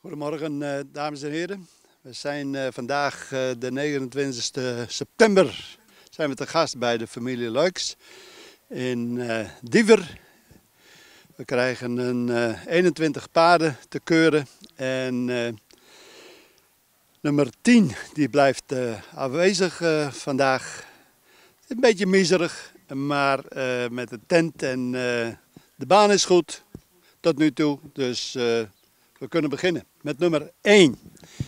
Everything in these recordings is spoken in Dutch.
Goedemorgen, dames en heren. We zijn vandaag de 29 september zijn we te gast bij de familie Luiks in Diever. We krijgen een 21 paarden te keuren en nummer 10 die blijft afwezig vandaag. Een beetje miserig, maar met de tent en de baan is goed tot nu toe, dus we kunnen beginnen met nummer 1.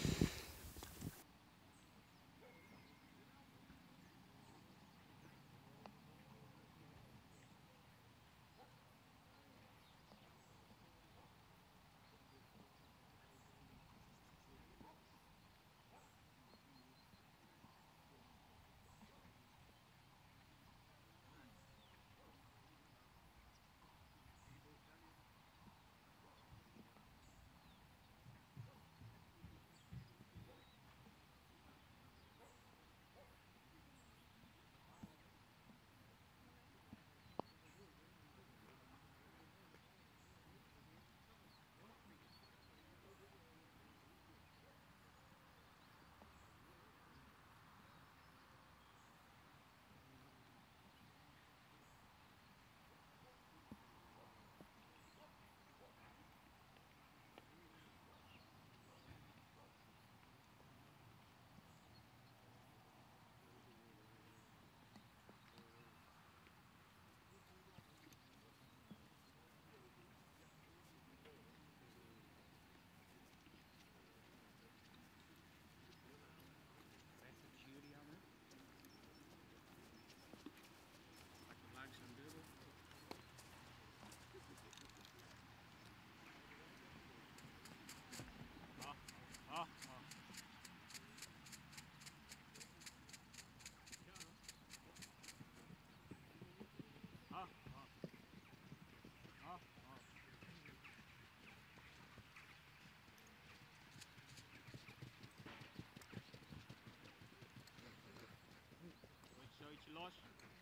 Los.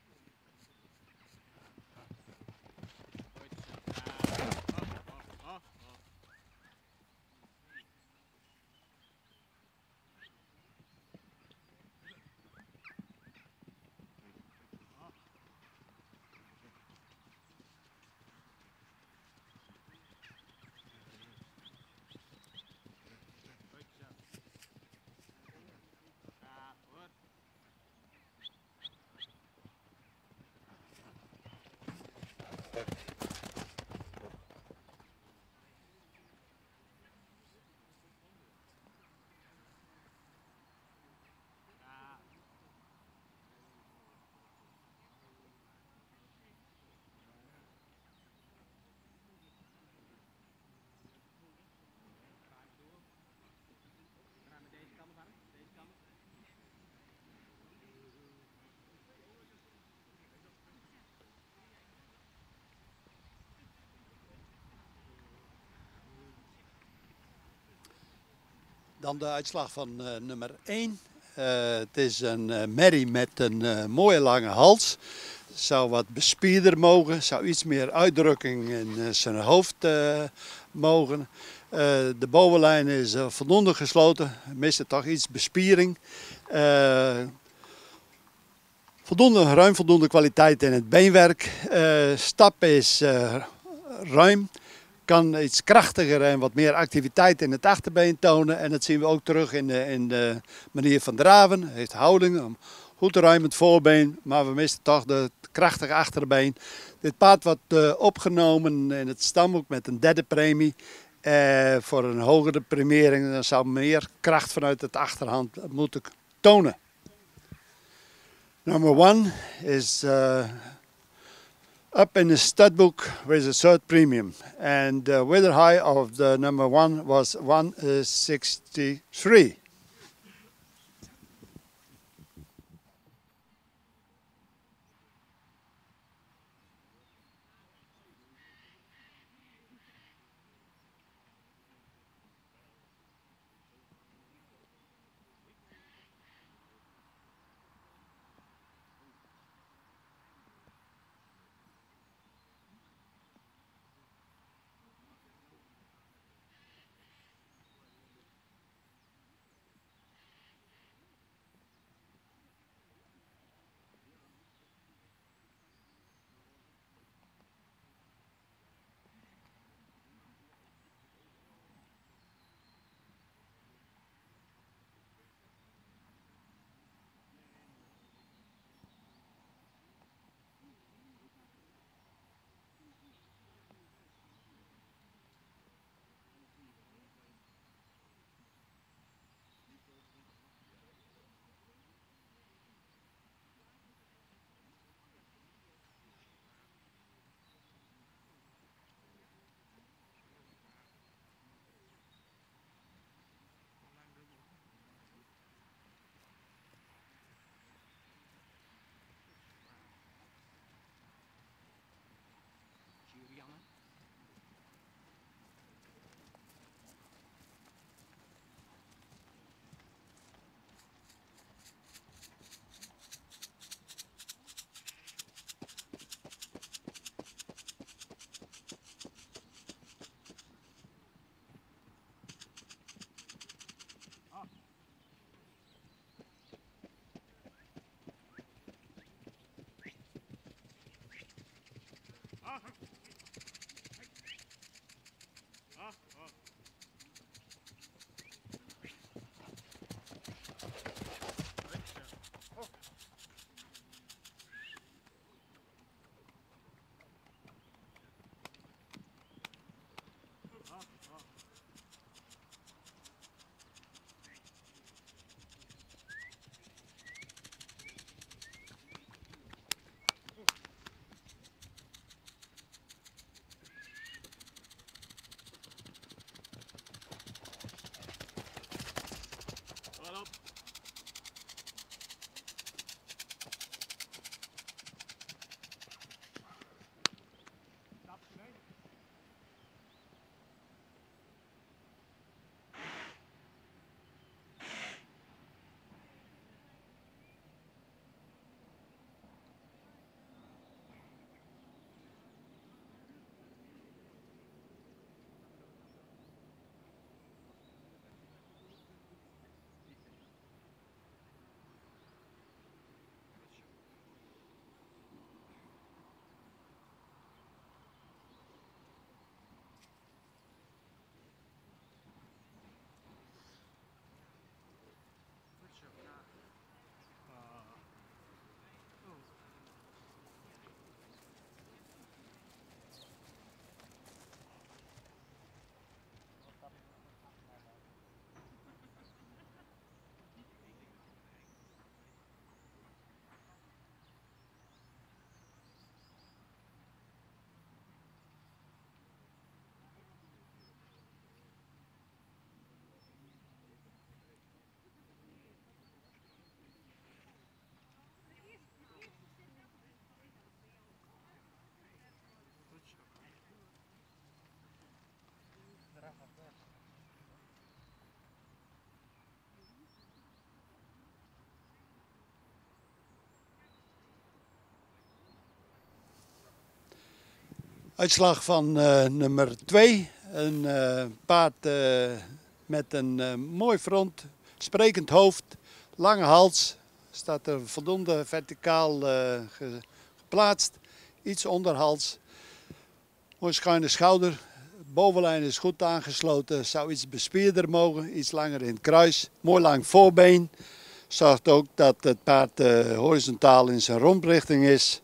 Dan de uitslag van nummer 1. Het is een merrie met een mooie lange hals. Zou wat bespierder mogen, zou iets meer uitdrukking in zijn hoofd mogen. De bovenlijn is voldoende gesloten, miste toch iets bespiering. Ruim voldoende kwaliteit in het beenwerk. Stap is ruim. Kan iets krachtiger en wat meer activiteit in het achterbeen tonen. En dat zien we ook terug in de manier van draven. Hij heeft houding, een goed ruimend voorbeen, maar we missen toch het krachtige achterbeen. Dit paard wordt opgenomen in het stamboek met een derde premie. Voor een hogere premiering, dan zou meer kracht vanuit het achterhand moeten tonen. Number 1 is up in the stud book with a third premium, and the wither high of the number 1 was 163. Uitslag van nummer 2. Een paard met een mooi front, sprekend hoofd, lange hals. Staat er voldoende verticaal geplaatst. Iets onder hals. Mooi schuine schouder. Bovenlijn is goed aangesloten. Zou iets bespierder mogen. Iets langer in het kruis. Mooi lang voorbeen. Zorgt ook dat het paard horizontaal in zijn romprichting is.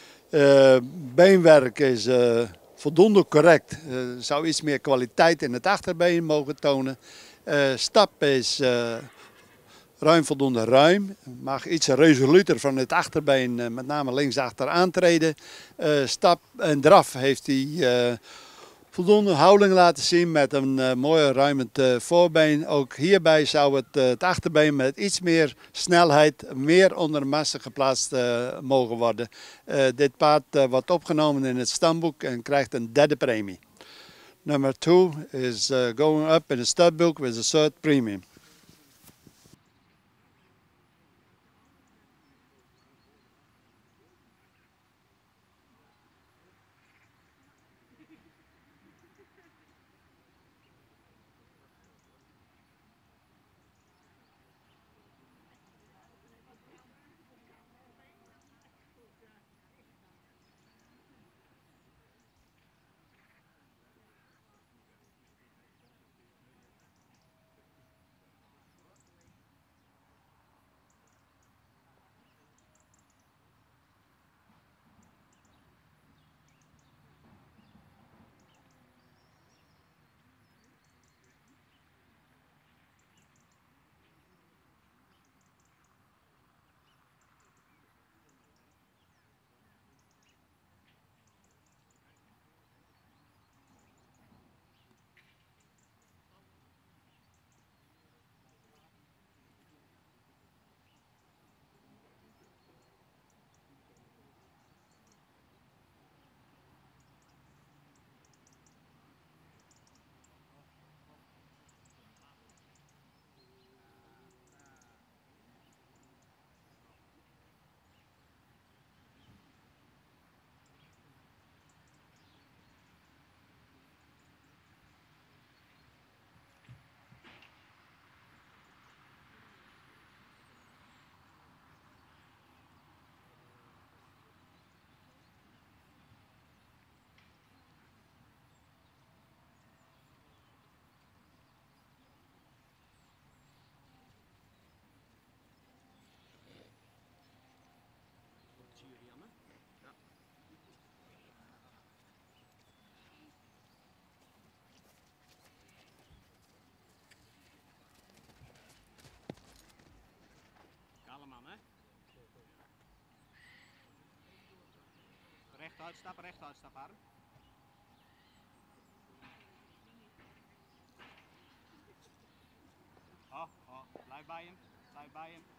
Beenwerk is voldoende correct. Zou iets meer kwaliteit in het achterbeen mogen tonen. Stap is ruim voldoende ruim. Mag iets resoluter van het achterbeen, met name linksachter aantreden. Stap en draf heeft hij voldoende houding laten zien met een mooi ruimend voorbeen. Ook hierbij zou het achterbeen met iets meer snelheid, meer onder de massa geplaatst mogen worden. Dit paard wordt opgenomen in het stamboek en krijgt een derde premie. Number 2 is going up in the studbook with a third premium. uitstappen, recht uitstappen, arm. Blijf bij hem, blijf bij hem.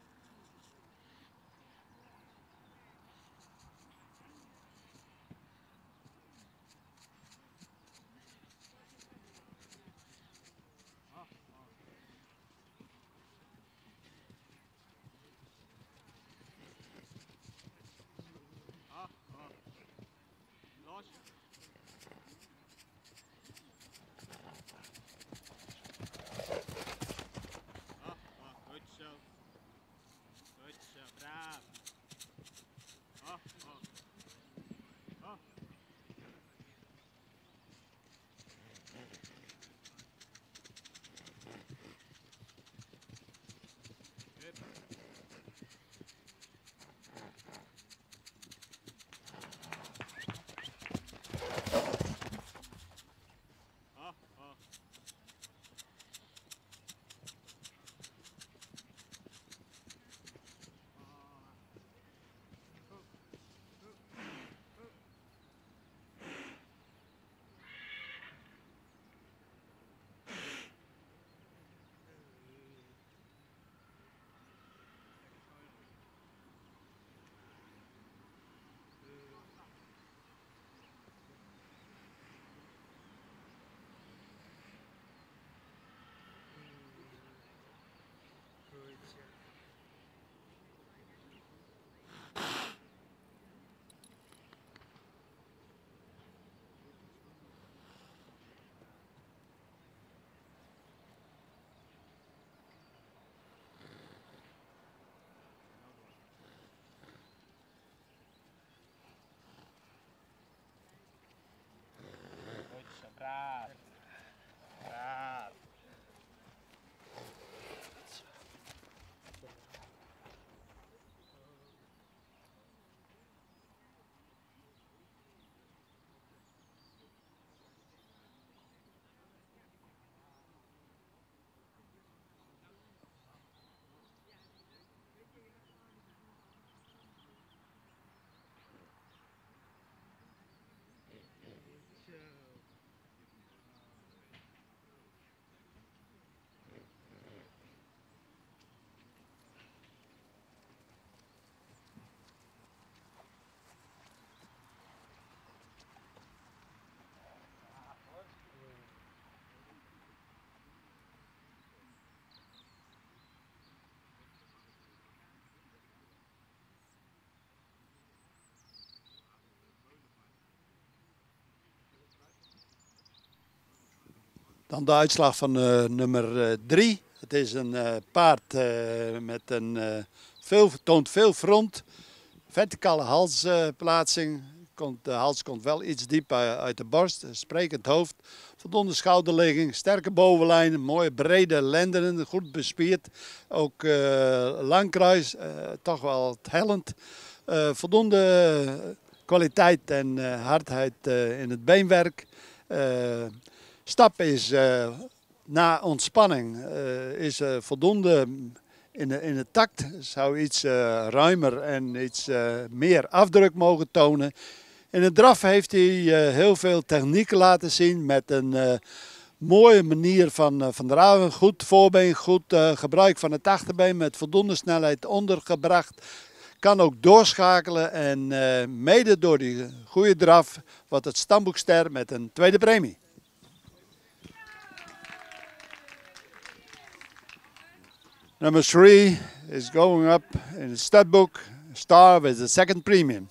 Los. Goed zo. Goed zo, braaf. Braaf. Braaf. Dan de uitslag van nummer 3. Het is een paard met een toont veel front. Verticale halsplaatsing. De hals komt wel iets dieper uit de borst. Sprekend hoofd. Voldoende schouderligging. Sterke bovenlijn. Mooie brede lendenen. Goed bespierd. Ook langkruis. Toch wel hellend. Voldoende kwaliteit en hardheid in het beenwerk. Stap is na ontspanning is voldoende in het tact. Zou iets ruimer en iets meer afdruk mogen tonen. In het draf heeft hij heel veel technieken laten zien met een mooie manier van draven. Goed voorbeen, goed gebruik van het achterbeen met voldoende snelheid ondergebracht. Kan ook doorschakelen en mede door die goede draf wordt het stamboekster met een tweede premie. Number 3 is going up in the stud book, star with the second premium.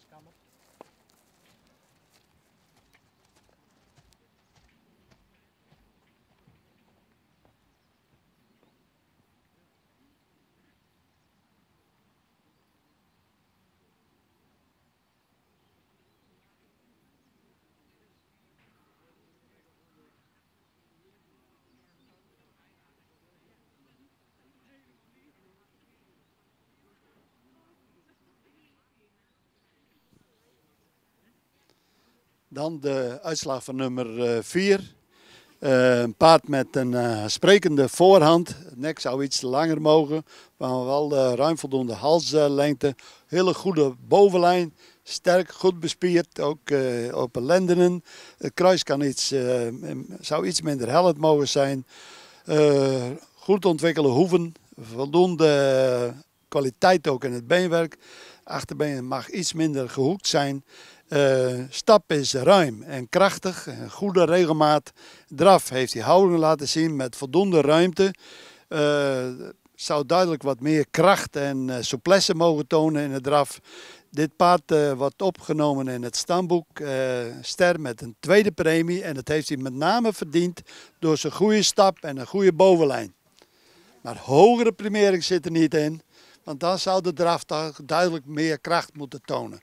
gaskammer. Dan de uitslag van nummer 4. Een paard met een sprekende voorhand. Het nek zou iets langer mogen, maar wel ruim voldoende halslengte. Hele goede bovenlijn. Sterk, goed bespierd, ook op lendenen. Het kruis zou iets minder hellend mogen zijn. Goed ontwikkelde hoeven. Voldoende kwaliteit ook in het beenwerk. Achterbeen mag iets minder gehoekt zijn. Stap is ruim en krachtig, een goede regelmaat. Draf heeft hij houding laten zien met voldoende ruimte. Zou duidelijk wat meer kracht en souplesse mogen tonen in het draf. Dit paard wordt opgenomen in het stamboek Ster met een tweede premie. En dat heeft hij met name verdiend door zijn goede stap en een goede bovenlijn. Maar hogere primering zit er niet in, want dan zou de draf duidelijk meer kracht moeten tonen.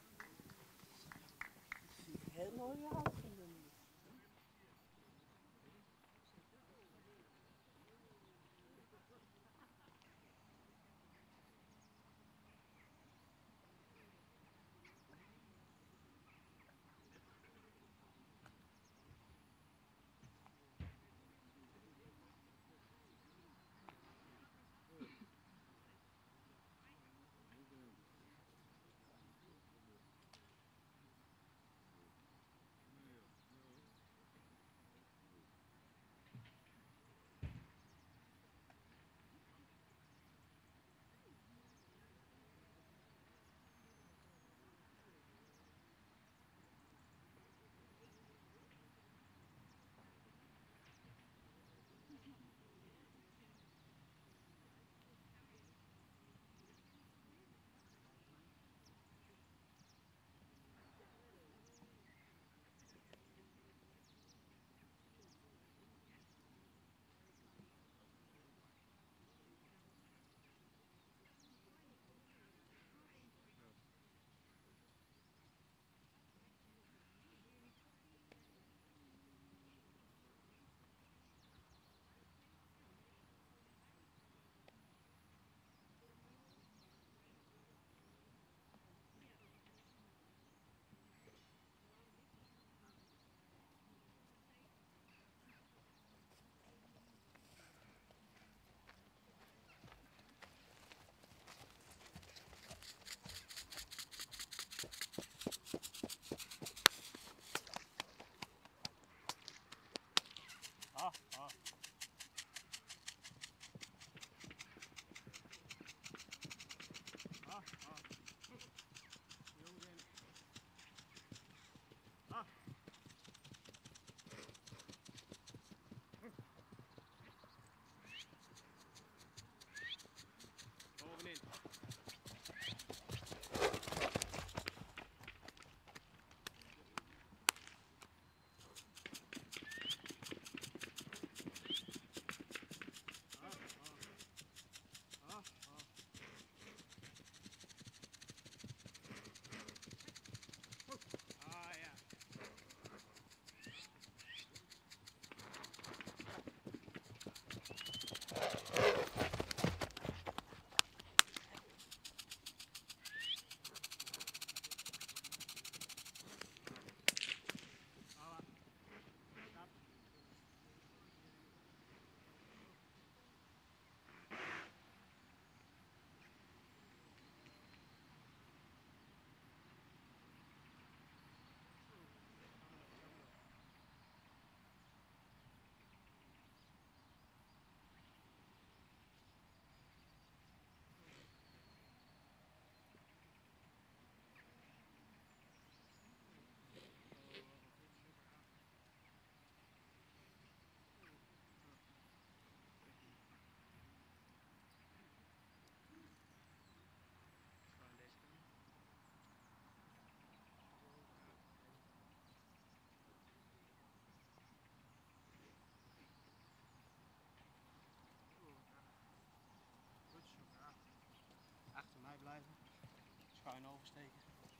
schuin oversteken.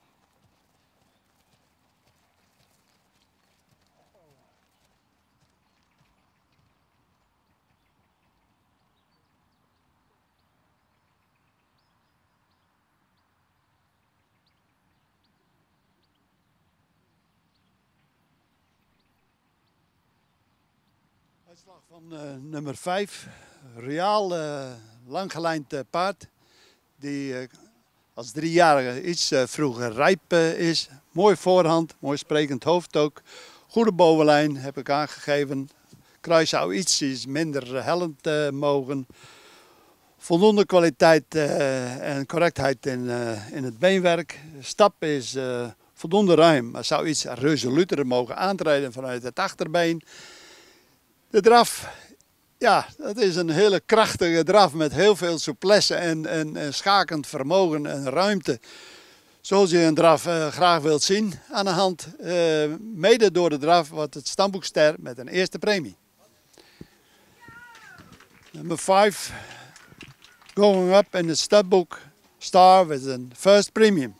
Uitslag van nummer 5. Royaal langgelijnd paard. Die als 3-jarige iets vroeger rijp is. Mooi voorhand, mooi sprekend hoofd ook. Goede bovenlijn heb ik aangegeven. Kruis zou iets minder hellend mogen. Voldoende kwaliteit en correctheid in het beenwerk. De stap is voldoende ruim, maar zou iets resoluter mogen aantreden vanuit het achterbeen. De draf, ja, dat is een hele krachtige draf met heel veel souplesse en schakend vermogen en ruimte. Zoals je een draf graag wilt zien aan de hand. Mede door de draf wordt het stamboekster met een eerste premie. Nummer 5, going up in the stabbook star with a first premium.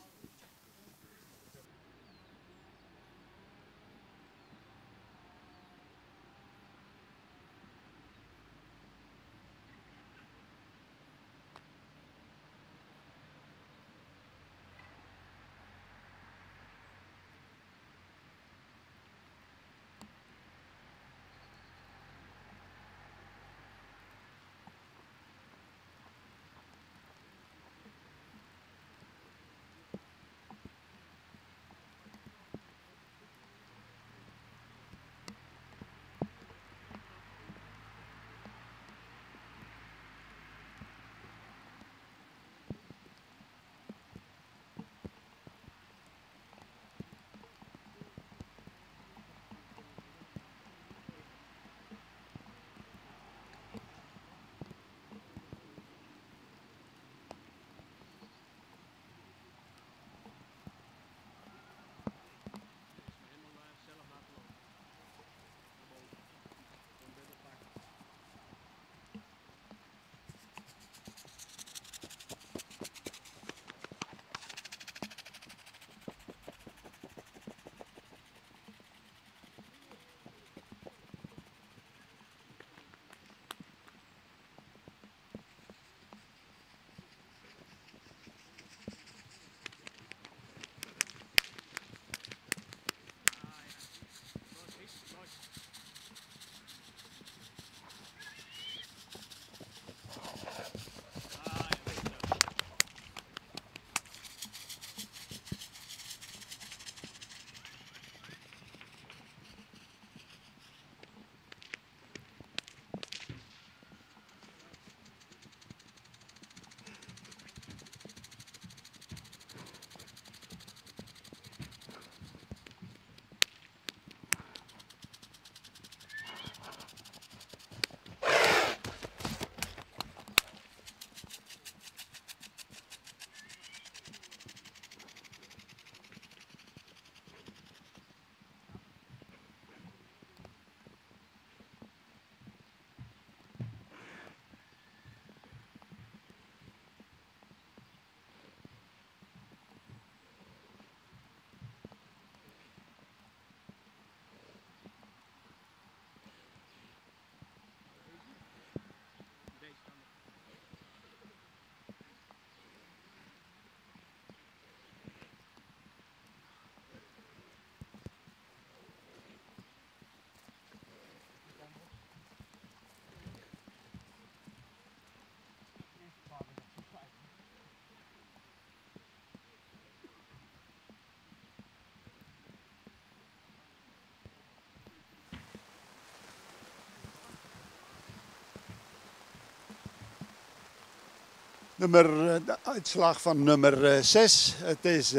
De uitslag van nummer 6. Het is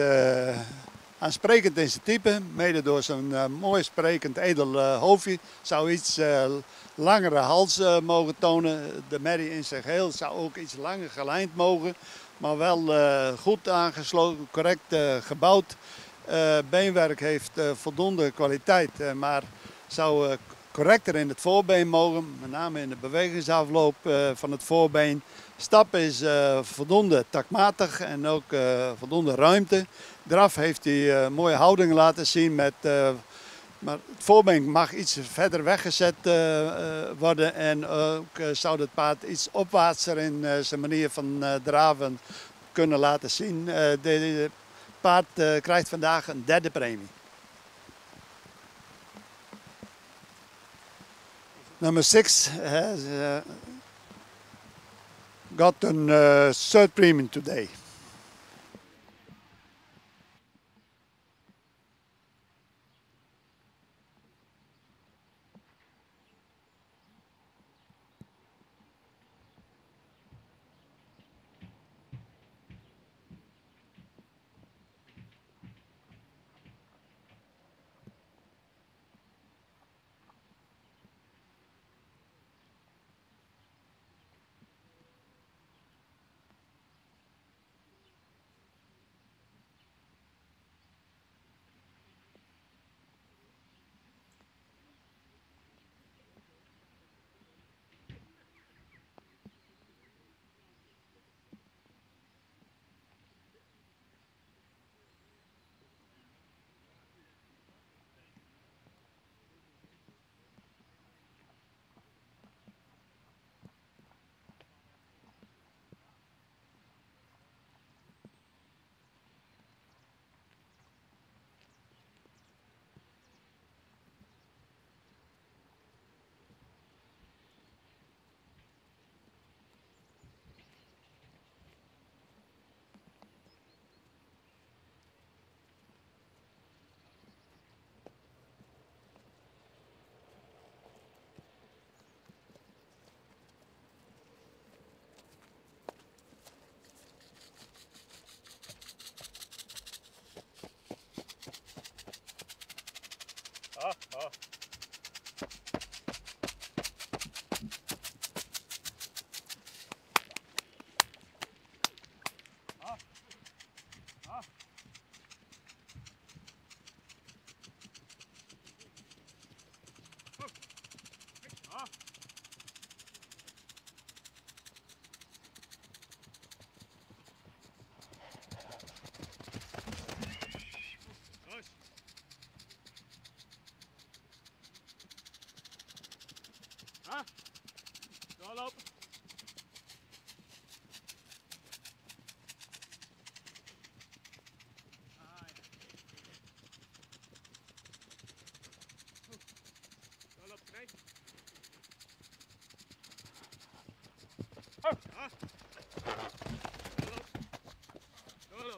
aansprekend in zijn type, mede door zijn mooi sprekend edel hoofdje. Zou iets langere hals mogen tonen. De merrie in zijn geheel zou ook iets langer gelijnd mogen, maar wel goed aangesloten, correct gebouwd. Beenwerk heeft voldoende kwaliteit, maar zou correcter in het voorbeen mogen, met name in de bewegingsafloop van het voorbeen. Stap is voldoende takmatig en ook voldoende ruimte. Draf heeft hij mooie houding laten zien, maar het voorbeen mag iets verder weggezet worden en ook zou het paard iets opwaartser in zijn manier van draven kunnen laten zien. Het paard krijgt vandaag een derde premie. Number 6 has got a third premium today. Doorlopen. Doorlopen, kijk. Doorlopen.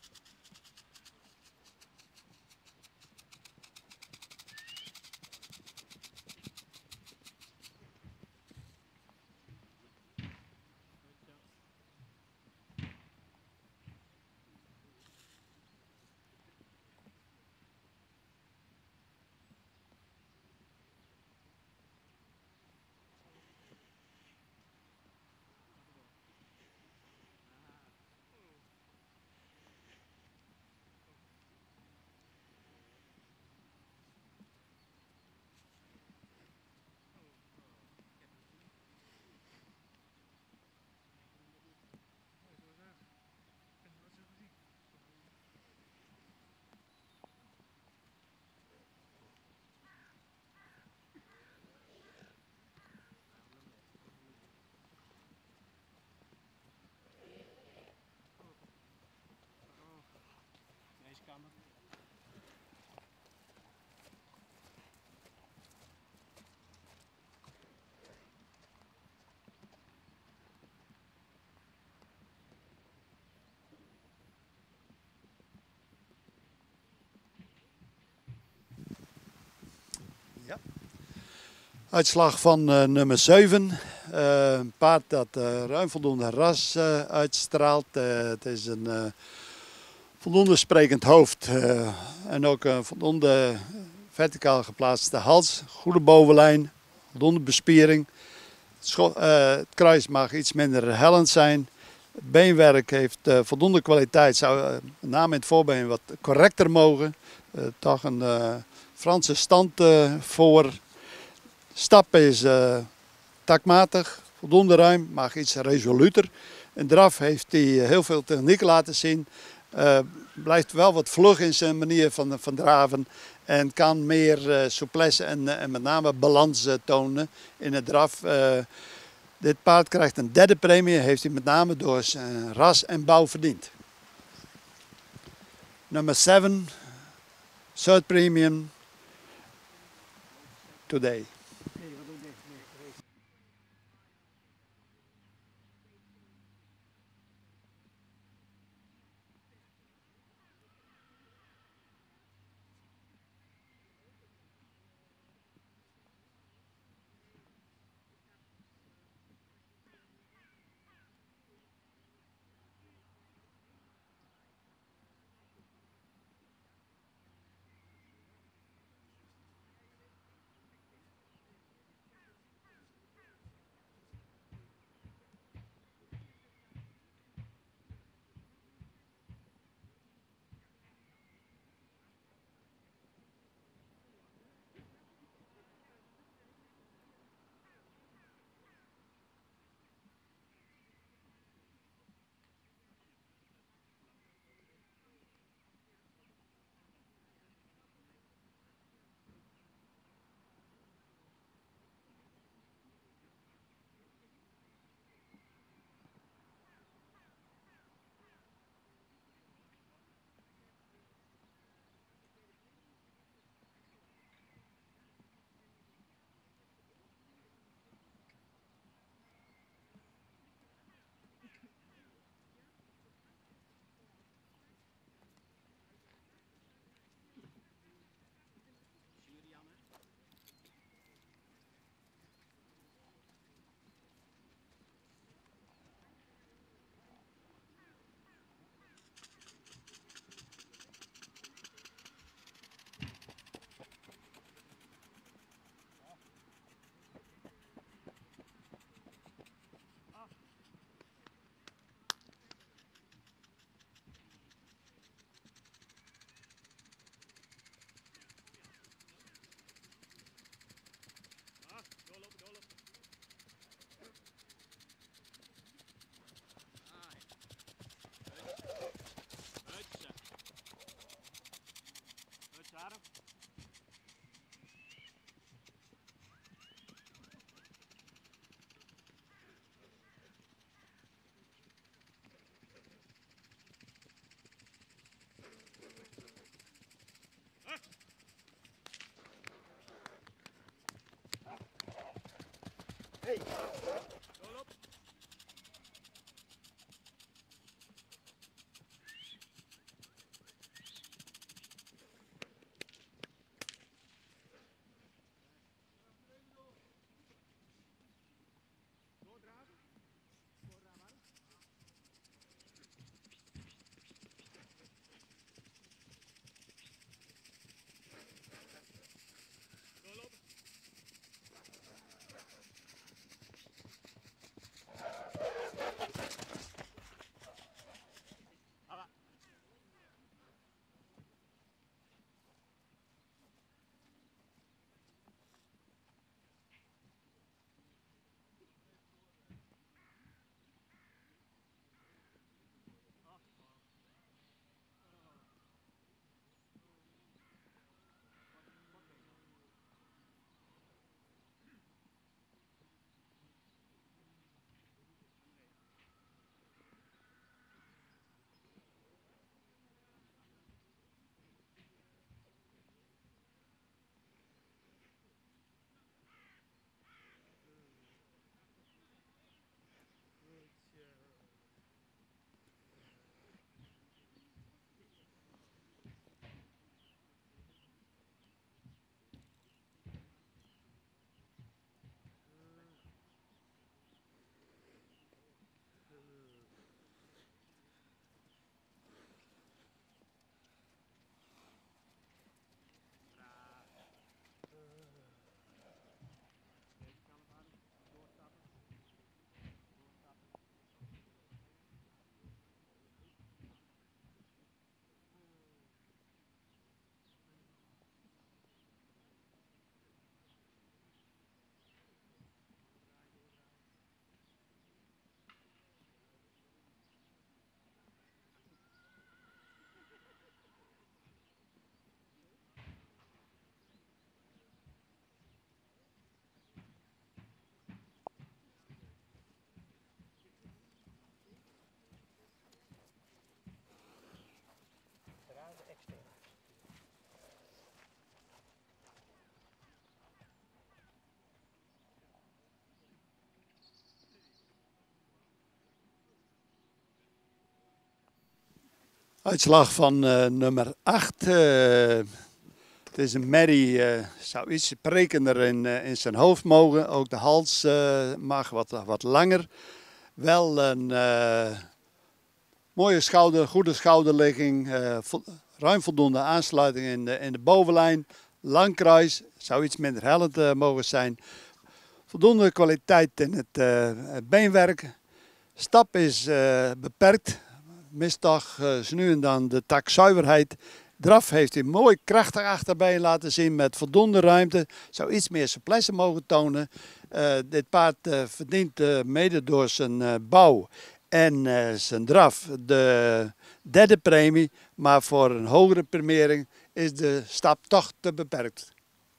Deze kamer. Ja. Uitslag van nummer 7. Een paard dat ruim voldoende ras uitstraalt. Het is een voldoende sprekend hoofd en ook een voldoende verticaal geplaatste hals. Goede bovenlijn, voldoende bespiering. Het kruis mag iets minder hellend zijn. Het beenwerk heeft voldoende kwaliteit, zou met name in het voorbeen wat correcter mogen. Toch een Franse stand voor. Stap is takmatig, voldoende ruim, mag iets resoluter. En draf heeft hij heel veel techniek laten zien. Blijft wel wat vlug in zijn manier van draven. En kan meer souplesse en met name balans tonen in het draf. Dit paard krijgt een derde premie, heeft hij met name door zijn ras en bouw verdiend. Nummer 7, third premium today. Uitslag van nummer 8. Het is een merrie, zou iets sprekender in zijn hoofd mogen. Ook de hals mag wat langer. Wel een mooie schouder, goede schouderligging. Ruim voldoende aansluiting in de bovenlijn. Lang kruis, zou iets minder hellend mogen zijn. Voldoende kwaliteit in het beenwerk. Stap is beperkt. Mist toch zo nu en dan de takzuiverheid. Draf heeft hij mooi krachtig achterbeen laten zien met voldoende ruimte. Zou iets meer souplesse mogen tonen. Dit paard verdient mede door zijn bouw en zijn draf de derde premie. Maar voor een hogere premiering is de stap toch te beperkt.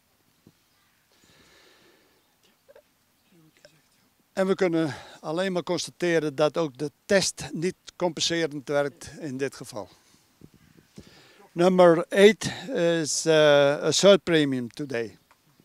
En we kunnen alleen maar constateren dat ook de test niet compenserend werkt in dit geval. Number 8 is a third premium today.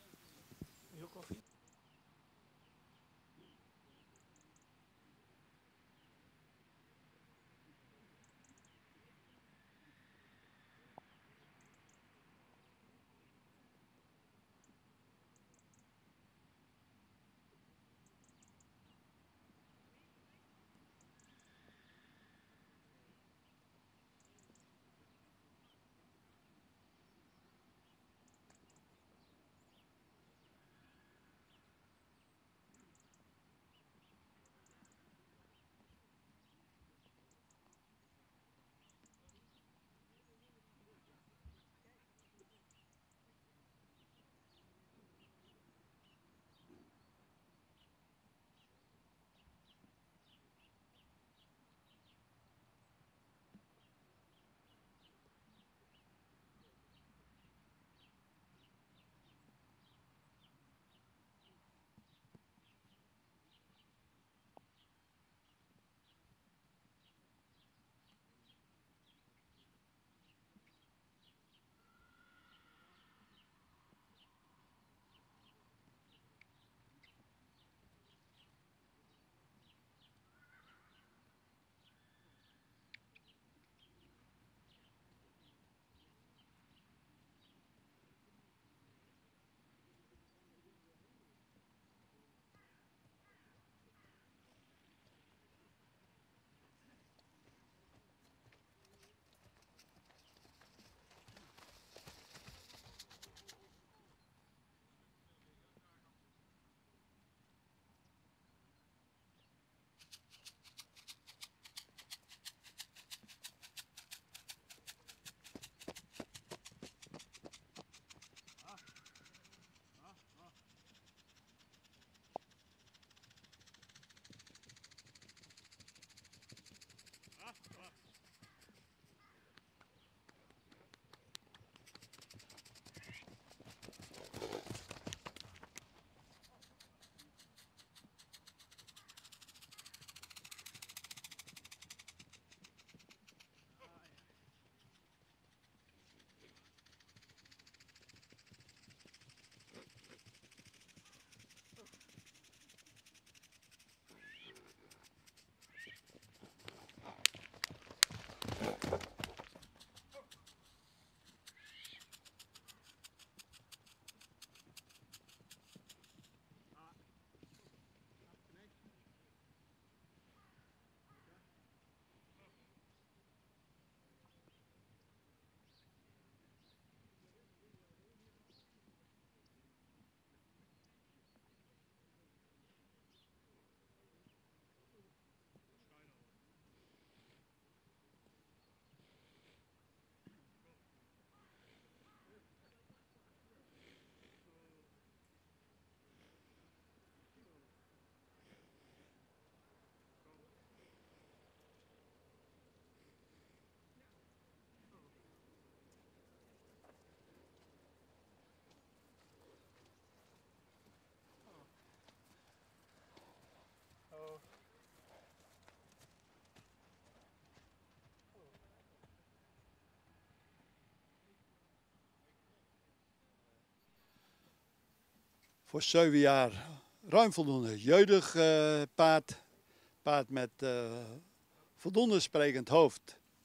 Voor 7 jaar ruim voldoende jeugdig paard. Paard met voldoende sprekend hoofd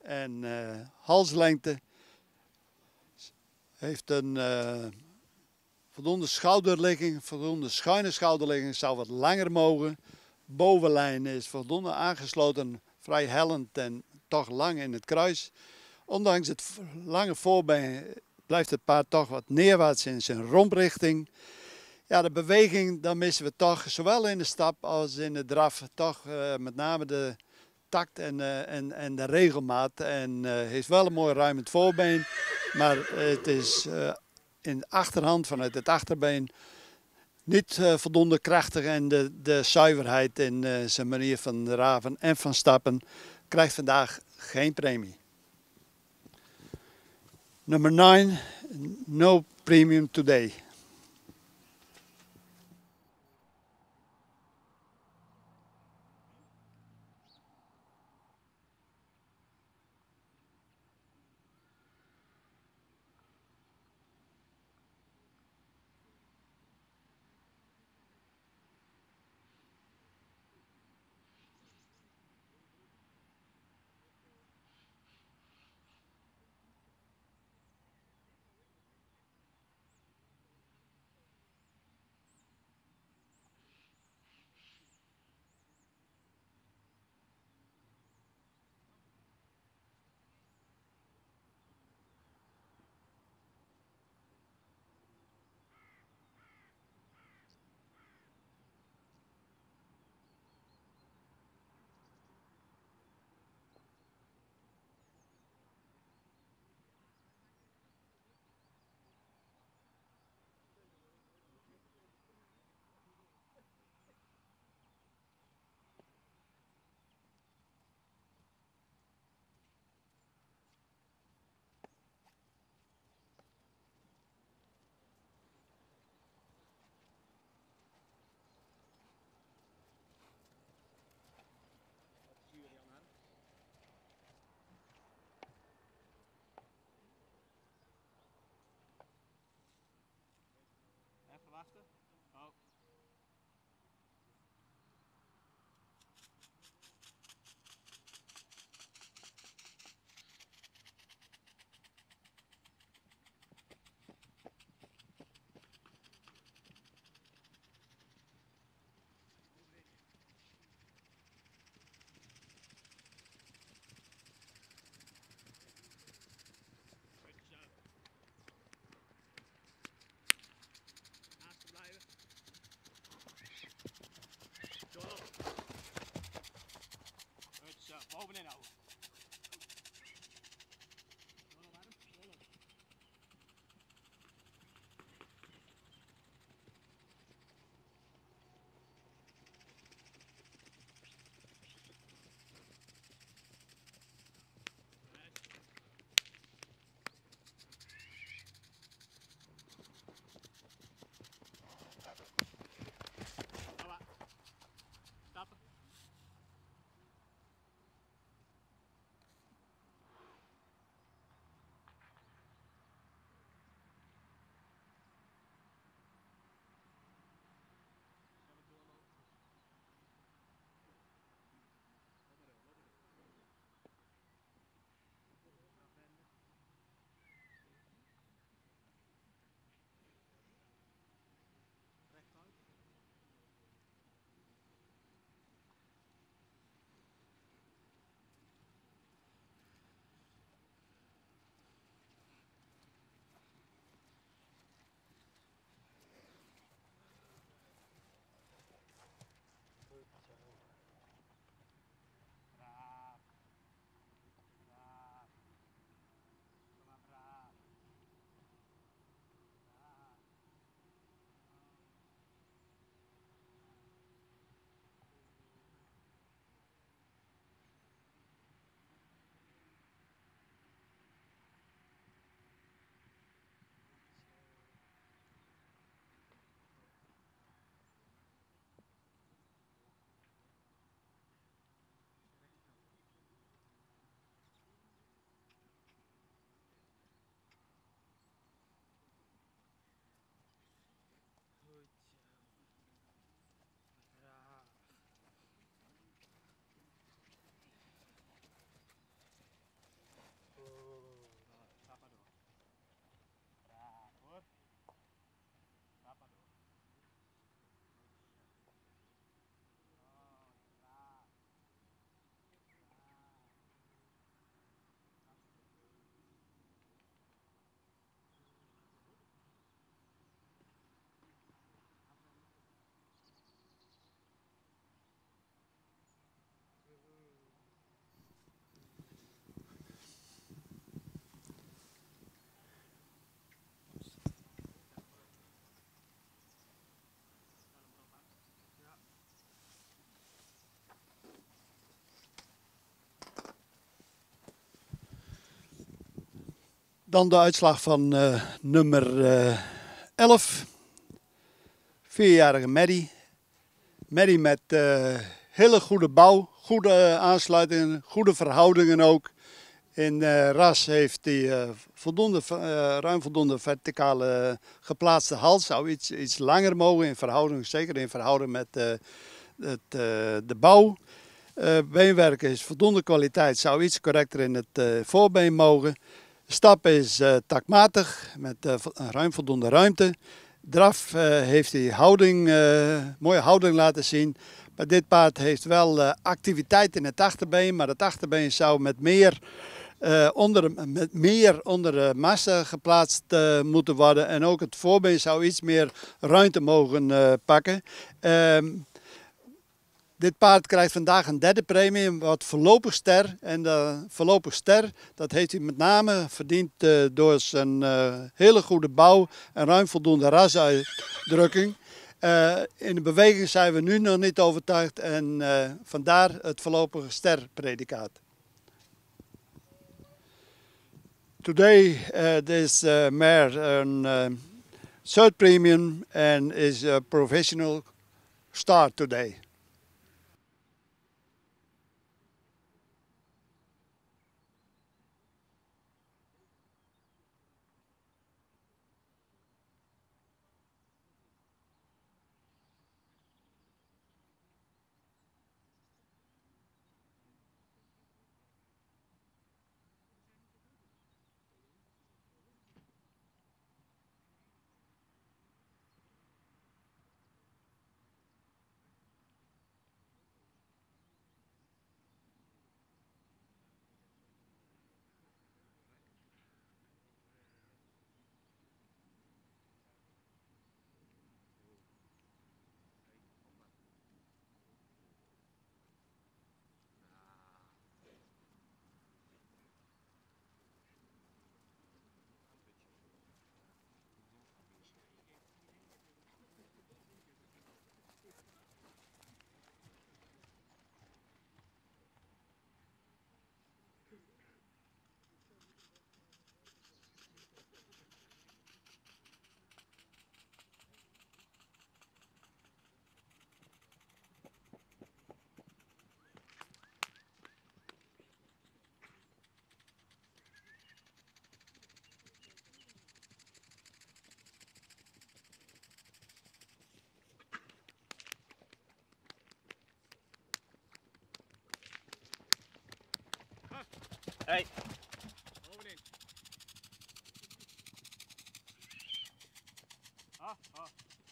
en halslengte. Heeft een voldoende schouderligging, voldoende schuine schouderligging, zou wat langer mogen. Bovenlijn is voldoende aangesloten, vrij hellend en toch lang in het kruis. Ondanks het lange voorbeen blijft het paard toch wat neerwaarts in zijn romprichting. Ja, de beweging, dan missen we toch, zowel in de stap als in de draf, toch met name de tact en de regelmaat. En heeft wel een mooi ruimend voorbeen, maar het is in de achterhand vanuit het achterbeen niet voldoende krachtig. En de zuiverheid in zijn manier van draven en van stappen krijgt vandaag geen premie. Nummer 9, no premium today. Dan de uitslag van nummer 11. 4-jarige Maddie. Maddie met hele goede bouw, goede aansluitingen, goede verhoudingen ook. In ras heeft hij ruim voldoende verticale geplaatste hals. Zou iets langer mogen in verhouding, zeker in verhouding met de bouw. Beenwerk is voldoende kwaliteit, zou iets correcter in het voorbeen mogen. Stap is takmatig met ruim voldoende ruimte. Draf heeft hij mooie houding laten zien. Maar dit paard heeft wel activiteit in het achterbeen, maar het achterbeen zou met meer onder de massa geplaatst moeten worden. En ook het voorbeen zou iets meer ruimte mogen pakken. Dit paard krijgt vandaag een derde premie, wat voorlopig ster. En de voorlopig ster, dat heeft hij met name verdiend door zijn hele goede bouw en ruim voldoende rasuitdrukking. In de beweging zijn we nu nog niet overtuigd en vandaar het voorlopige sterpredicaat. Today this mare third premium and is a professional start today. Hey. Bovenin. Ah, ah.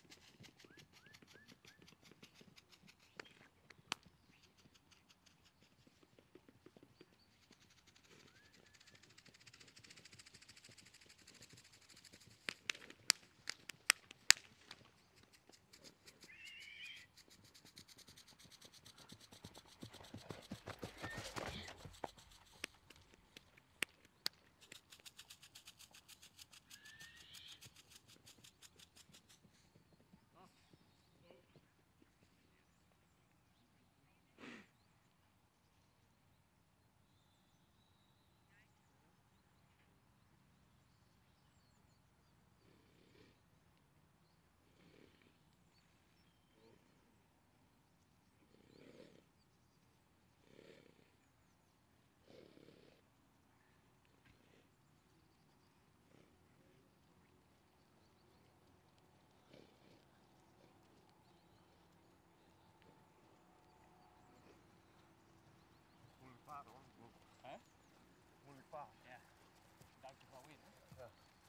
Ja, duikt er wel in. Hè? Ja.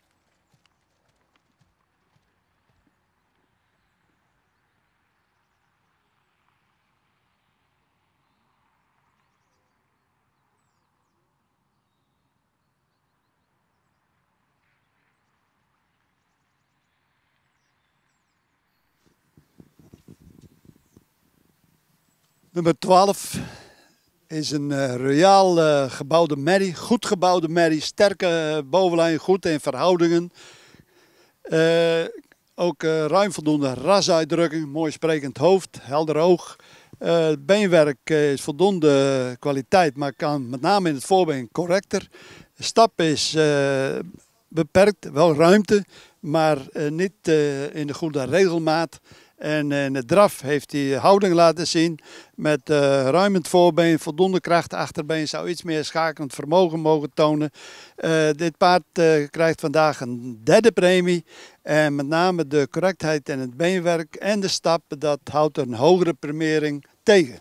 Nummer 12 is een royaal gebouwde merrie, goed gebouwde merrie, sterke bovenlijn, goed in verhoudingen. Ook ruim voldoende rasuitdrukking, mooi sprekend hoofd, helder oog. Beenwerk is voldoende kwaliteit, maar kan met name in het voorbeen correcter. De stap is beperkt, wel ruimte, maar niet in de goede regelmaat. En in de draf heeft hij houding laten zien met ruim het voorbeen, voldoende kracht. Achterbeen zou iets meer schakelend vermogen mogen tonen. Dit paard krijgt vandaag een derde premie. En met name de correctheid en het beenwerk en de stap, dat houdt een hogere premiering tegen.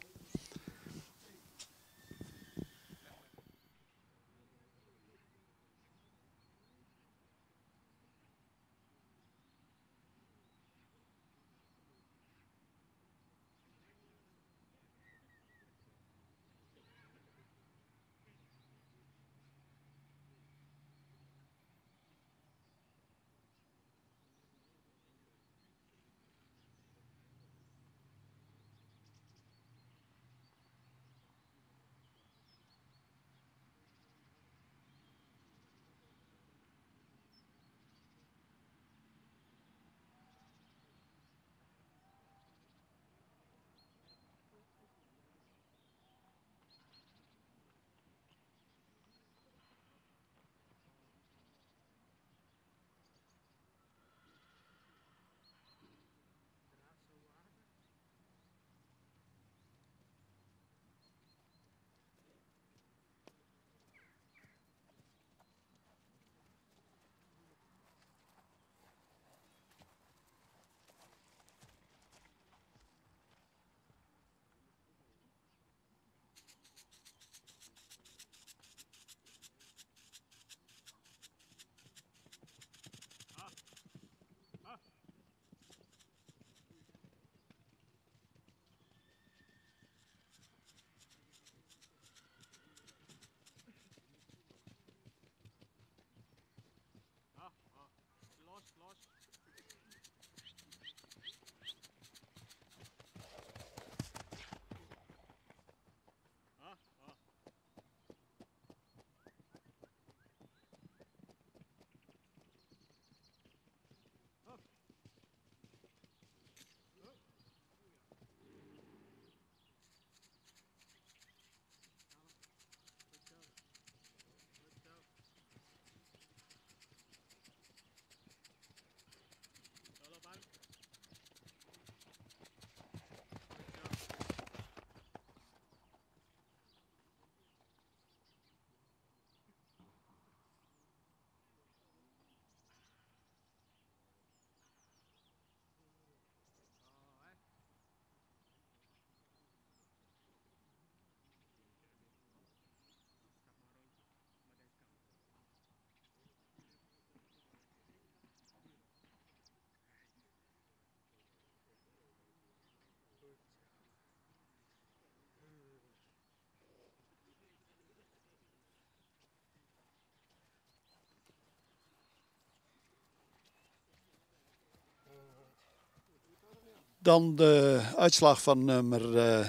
Dan de uitslag van nummer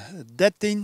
13.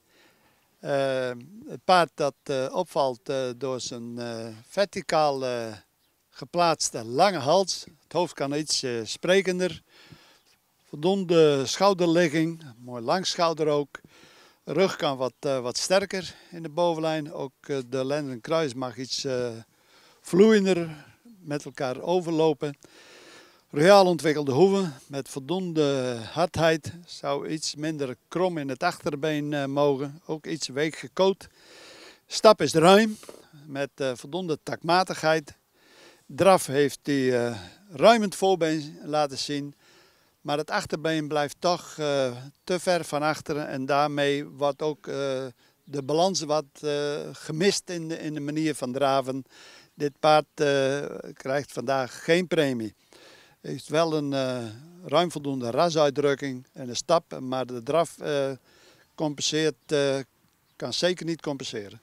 Het paard dat opvalt door zijn verticaal geplaatste lange hals. Het hoofd kan iets sprekender. Voldoende schouderligging, mooi lang schouder ook. De rug kan wat sterker in de bovenlijn. Ook de lenden en kruis mag iets vloeiender met elkaar overlopen. Royaal ontwikkelde hoeven met voldoende hardheid. Zou iets minder krom in het achterbeen mogen. Ook iets week gekoot. Stap is ruim met voldoende takmatigheid. Draf heeft hij ruim het voorbeen laten zien. Maar het achterbeen blijft toch te ver van achteren. En daarmee wordt ook de balans wat gemist in de manier van draven. Dit paard krijgt vandaag geen premie. Heeft wel een ruim voldoende rasuitdrukking en een stap, maar de draf compenseert, kan zeker niet compenseren.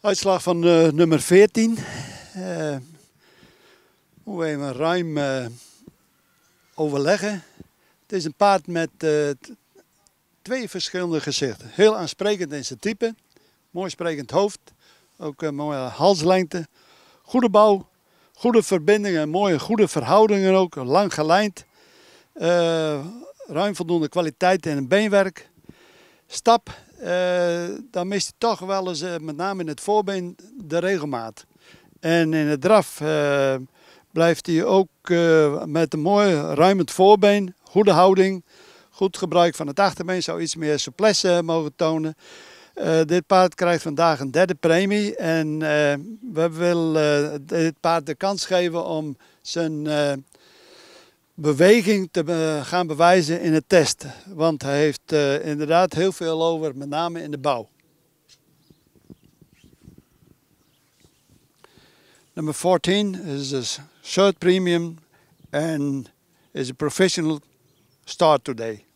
Uitslag van nummer 14. Moeten we even ruim overleggen. Het is een paard met twee verschillende gezichten. Heel aansprekend in zijn type. Mooi sprekend hoofd. Ook een mooie halslengte. Goede bouw. Goede verbindingen. Mooie goede verhoudingen ook. Lang gelijnd. Ruim voldoende kwaliteit in het beenwerk. Stap. Dan mist hij toch wel eens, met name in het voorbeen, de regelmaat. En in het draf blijft hij ook met een mooi ruimend voorbeen, goede houding, goed gebruik van het achterbeen, zou iets meer souplesse mogen tonen. Dit paard krijgt vandaag een derde premie en we willen dit paard de kans geven om zijn beweging te gaan bewijzen in het test. Want hij heeft inderdaad heel veel over, met name in de bouw. Number 14 is a third premium and is a professional start today.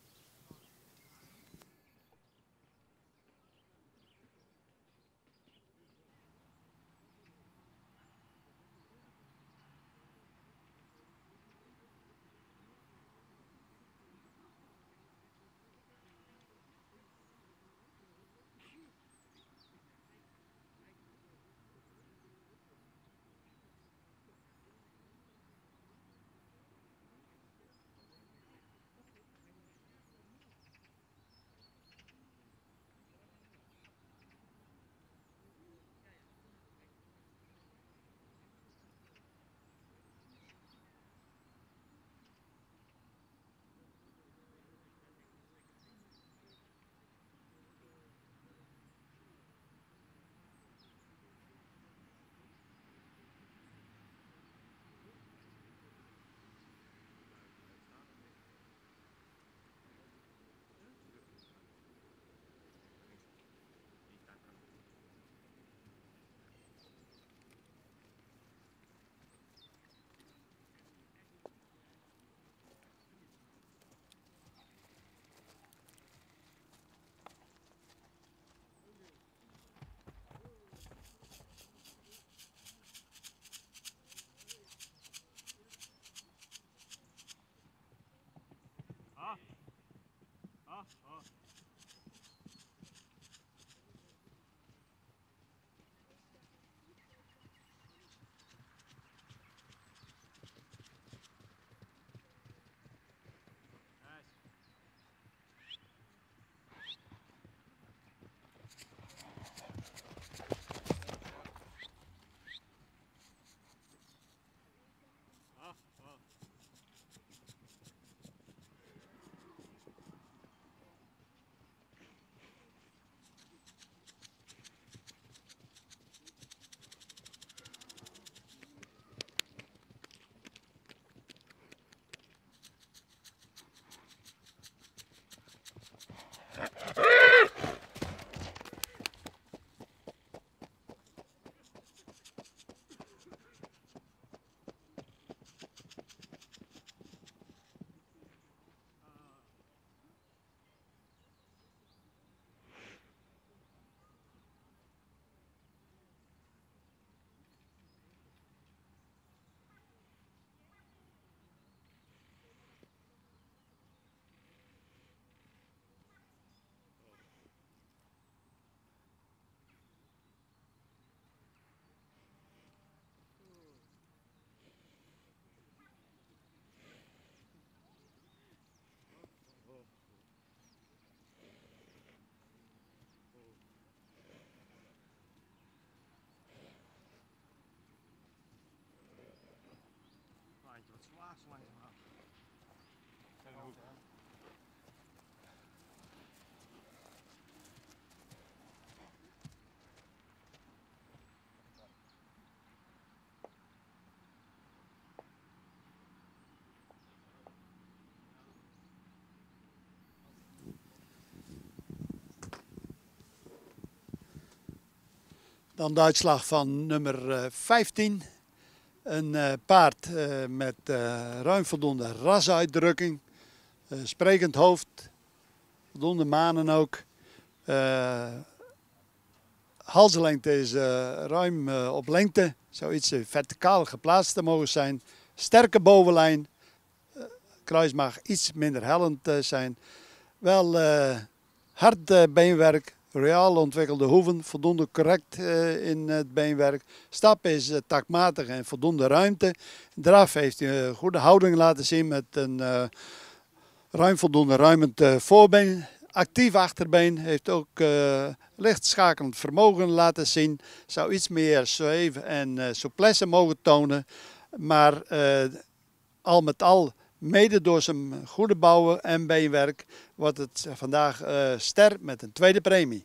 Dan de uitslag van nummer 15. Een paard met ruim voldoende rasuitdrukking. Sprekend hoofd. Voldoende manen ook. halslengte is ruim op lengte. Zou iets verticaal geplaatst te mogen zijn. Sterke bovenlijn. Kruis mag iets minder hellend zijn. Wel hard beenwerk. Reaal ontwikkelde hoeven. Voldoende correct in het beenwerk. Stap is taktmatig en voldoende ruimte. Draf heeft hij een goede houding laten zien met een voldoende ruimend voorbeen. Actief achterbeen, heeft ook licht schakelend vermogen laten zien. Zou iets meer zweven en souplesse mogen tonen. Maar al met al, mede door zijn goede bouwen en beenwerk, wordt het vandaag ster met een tweede premie.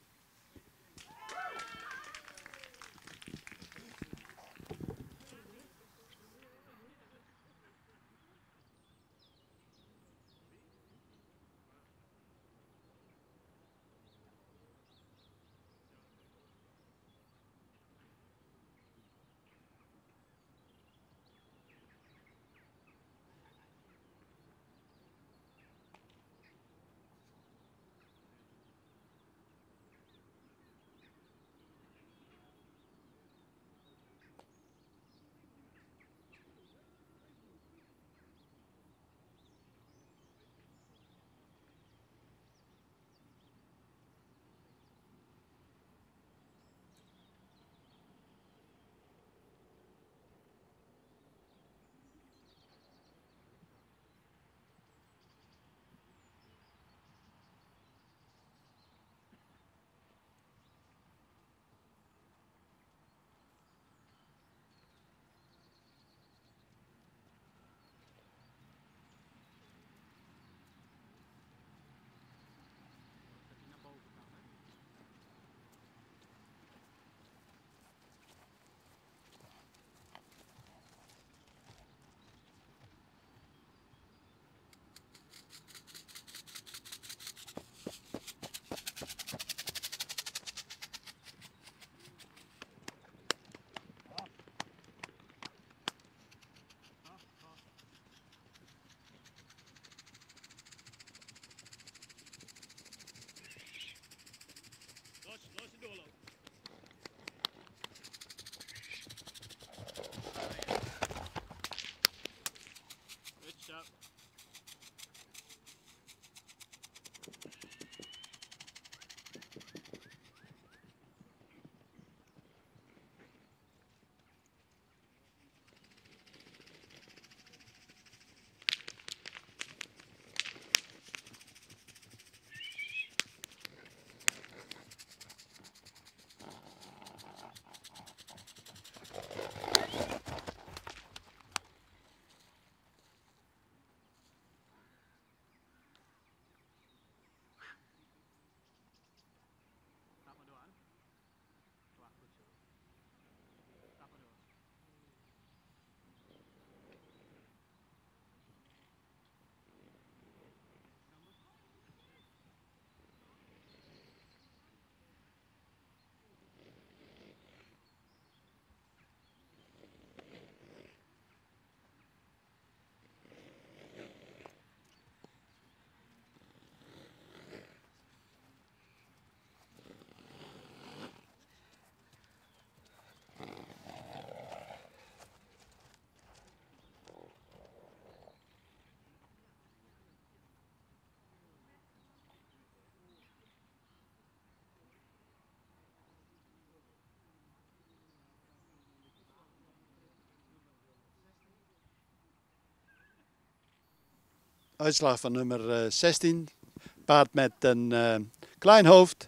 Uitslag van nummer 16. Paard met een klein hoofd.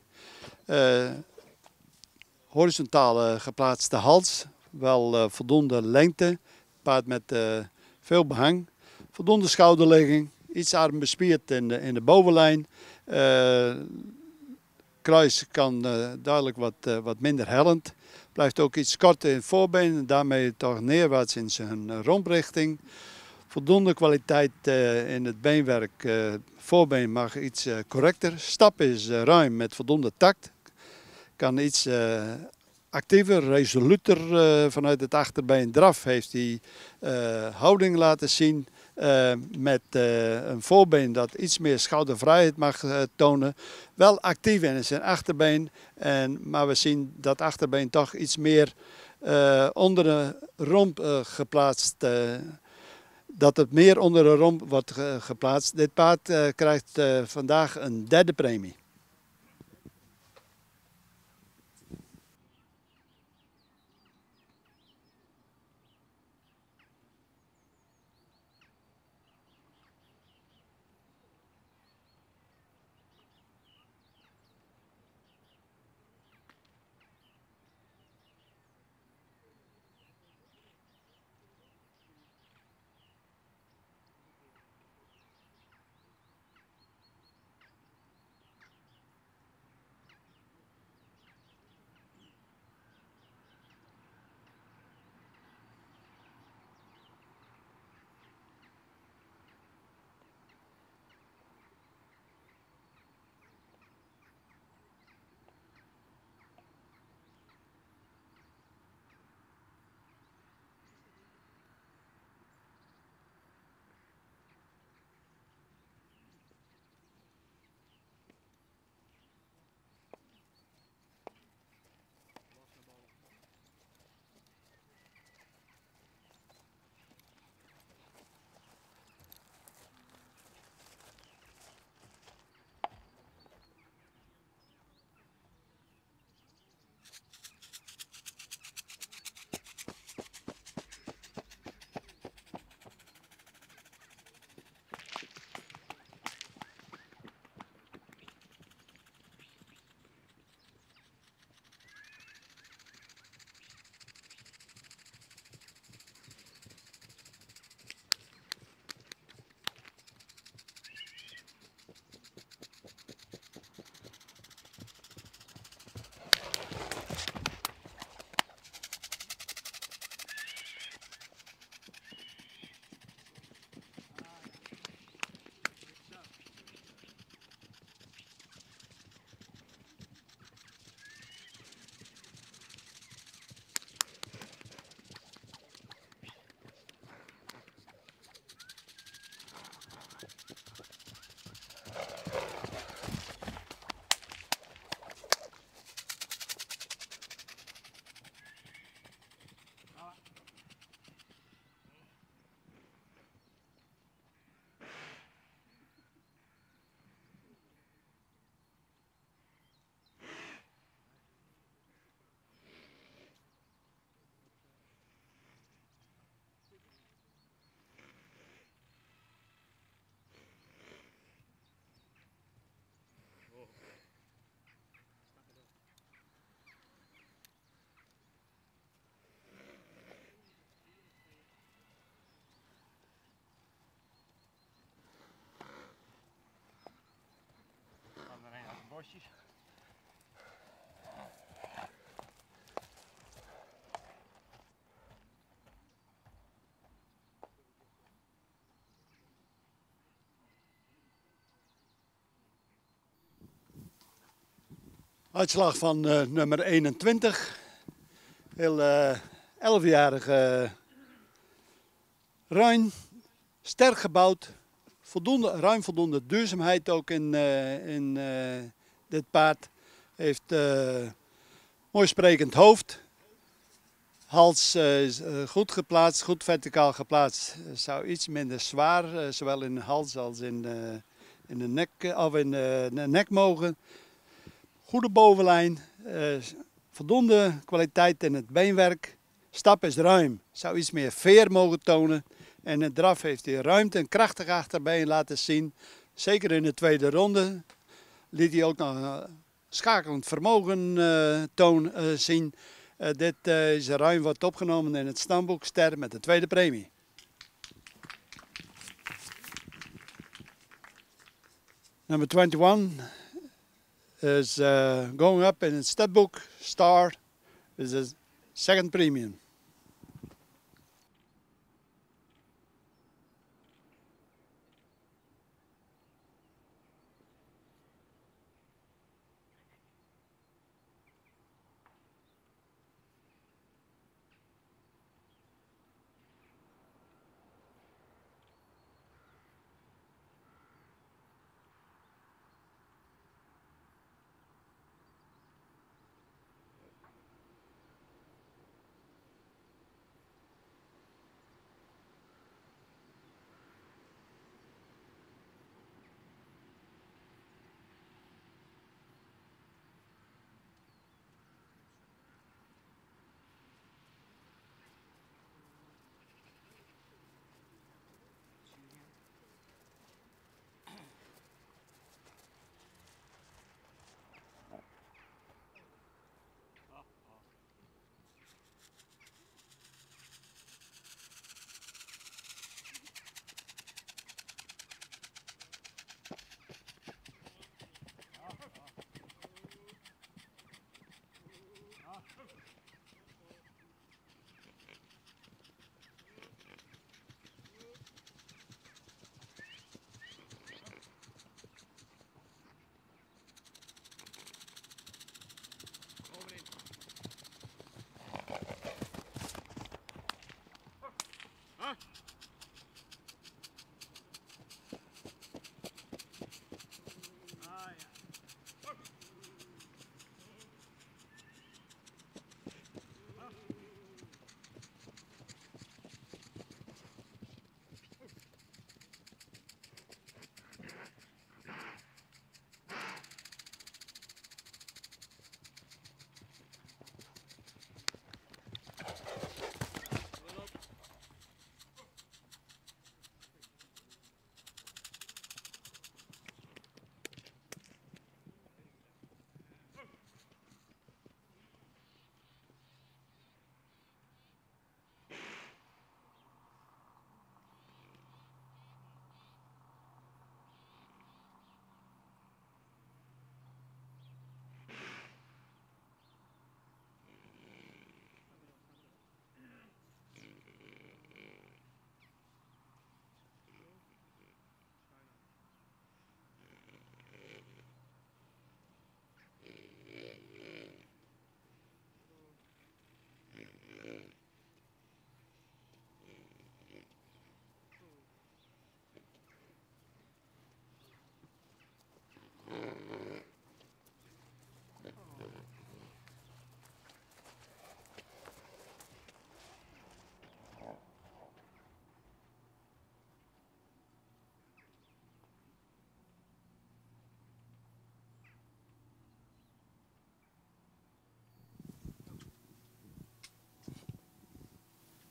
Horizontaal geplaatste hals. Wel voldoende lengte. Paard met veel behang. Voldoende schouderligging. Iets armbespierd in de bovenlijn. Kruis kan duidelijk wat minder hellend. Blijft ook iets korter in het voorbeen. En daarmee toch neerwaarts in zijn romprichting. Voldoende kwaliteit in het beenwerk. Voorbeen mag iets correcter. Stap is ruim met voldoende tact. Kan iets actiever, resoluter vanuit het achterbeen. Draf heeft hij houding laten zien. met een voorbeen dat iets meer schoudervrijheid mag tonen. Wel actief in zijn achterbeen, maar we zien dat achterbeen toch iets meer onder de romp geplaatst. Dat het meer onder de romp wordt geplaatst. Dit paard krijgt vandaag een derde premie. Bosjes. Uitslag van nummer 21. Heel 11-jarige ruin. Sterk gebouwd. Ruim voldoende duurzaamheid ook in dit paard. Heeft mooi sprekend hoofd. Hals is goed geplaatst, goed verticaal geplaatst. Zou iets minder zwaar, zowel in de hals als in de nek, of in de nek mogen. Goede bovenlijn, voldoende kwaliteit in het beenwerk. Stap is ruim, zou iets meer veer mogen tonen. En in het draf heeft hij ruimte en krachtig achterbeen laten zien. Zeker in de tweede ronde liet hij ook nog schakelend vermogen zien. Dit is ruim wordt opgenomen in het stamboek Ster met de tweede premie. Number 21 is going up in het stetboek Star is the second premium.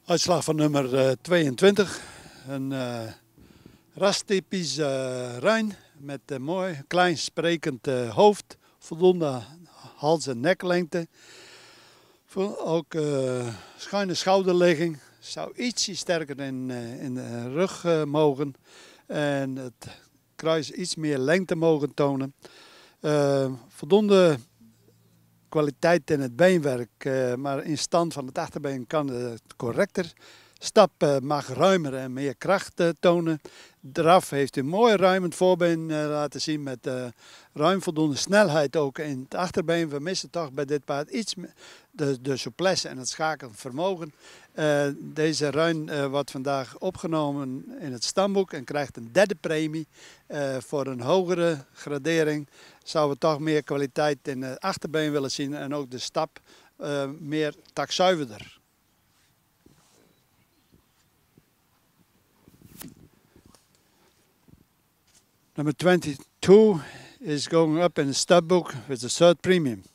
Uitslag van nummer 22. Een rastypisch ruin met een mooi klein sprekend hoofd. Voldoende hals- en neklengte. Ook schuine schouderligging. Zou ietsje sterker in de rug mogen. En het kruis iets meer lengte mogen tonen. Voldoende kwaliteit in het beenwerk, maar in stand van het achterbeen kan het correcter. Stap mag ruimer en meer kracht tonen. Draf heeft een mooi ruimend voorbeen laten zien met ruim voldoende snelheid ook in het achterbeen. We missen toch bij dit paard iets de souplesse en het schakelend vermogen. Deze ruin wordt vandaag opgenomen in het stamboek en krijgt een derde premie. Voor een hogere gradering zouden we toch meer kwaliteit in het achterbeen willen zien en ook de stap meer takzuiverder. Number 22 is going up in the stud book with the third premium.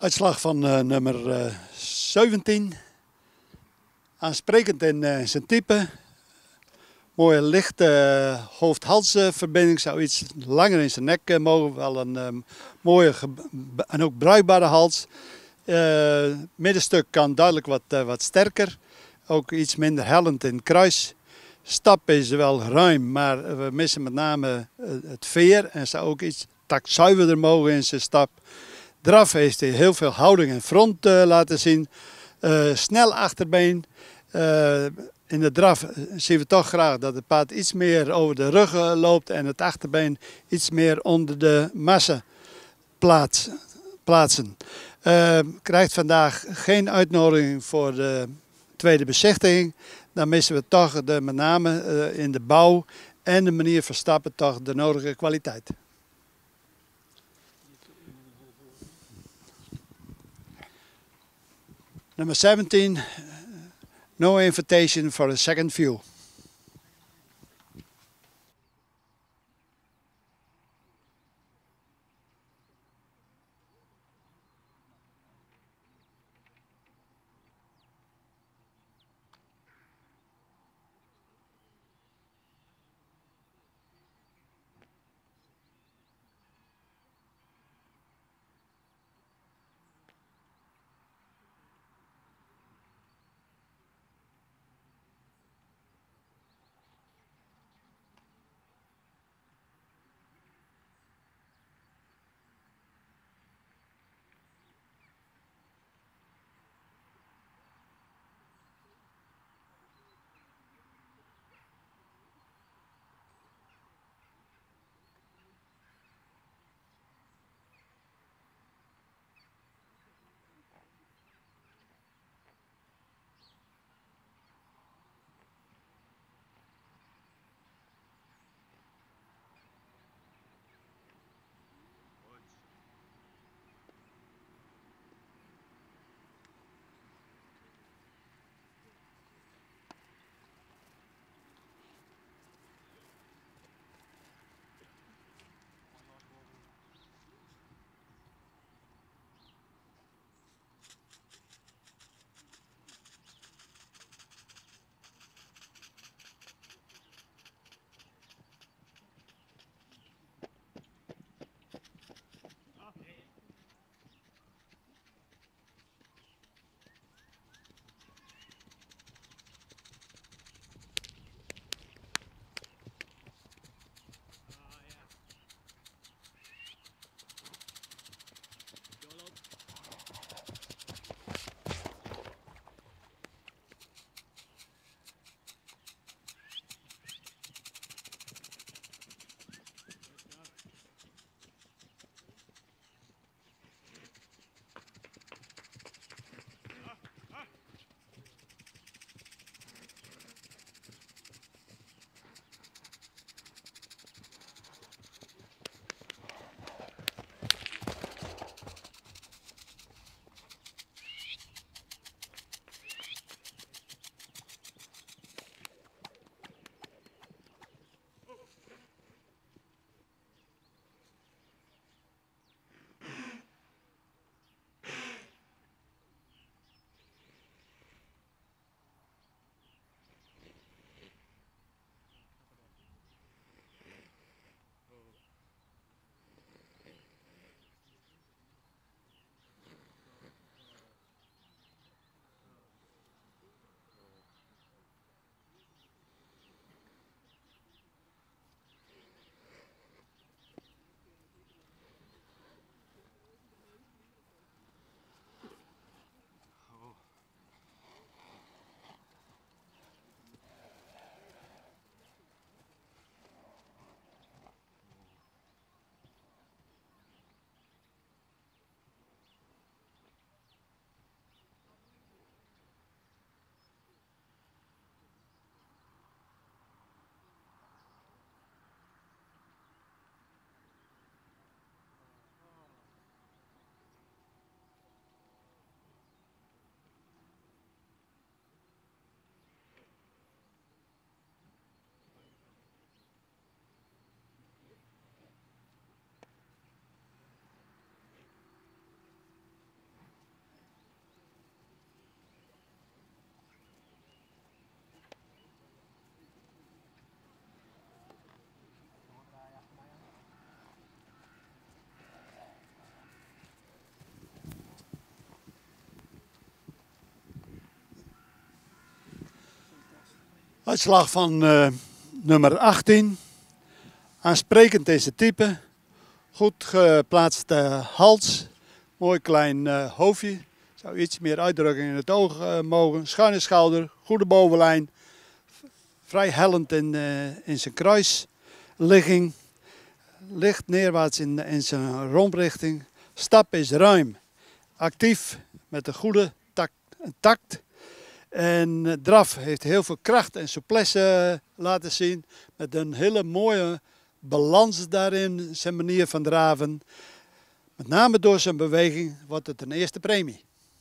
Uitslag van nummer 17. Aansprekend in zijn type. Mooie lichte hoofd-halsverbinding. Zou iets langer in zijn nek mogen. Wel een mooie en ook bruikbare hals. Middenstuk kan duidelijk wat sterker. Ook iets minder hellend in kruis. Stap is wel ruim, maar we missen met name het veer. En zou ook iets taktzuiverder mogen in zijn stap. Draf heeft hij heel veel houding en front laten zien. Snel achterbeen. In de draf zien we toch graag dat het paard iets meer over de rug loopt. En het achterbeen iets meer onder de massa plaatsen. Krijgt vandaag geen uitnodiging voor de tweede bezichtiging. Dan missen we toch met name in de bouw en de manier van stappen toch de nodige kwaliteit. Nummer 17, no invitation for a second view. Uitslag van nummer 18. Aansprekend is het type. Goed geplaatste hals. Mooi klein hoofdje. Zou iets meer uitdrukking in het oog mogen. Schuine schouder. Goede bovenlijn. Vrij hellend in zijn kruisligging. Licht neerwaarts in zijn romprichting. Stap is ruim. Actief met een goede tact. En draf heeft heel veel kracht en souplesse laten zien. Met een hele mooie balans daarin, zijn manier van draven. Met name door zijn beweging wordt het een eerste premie.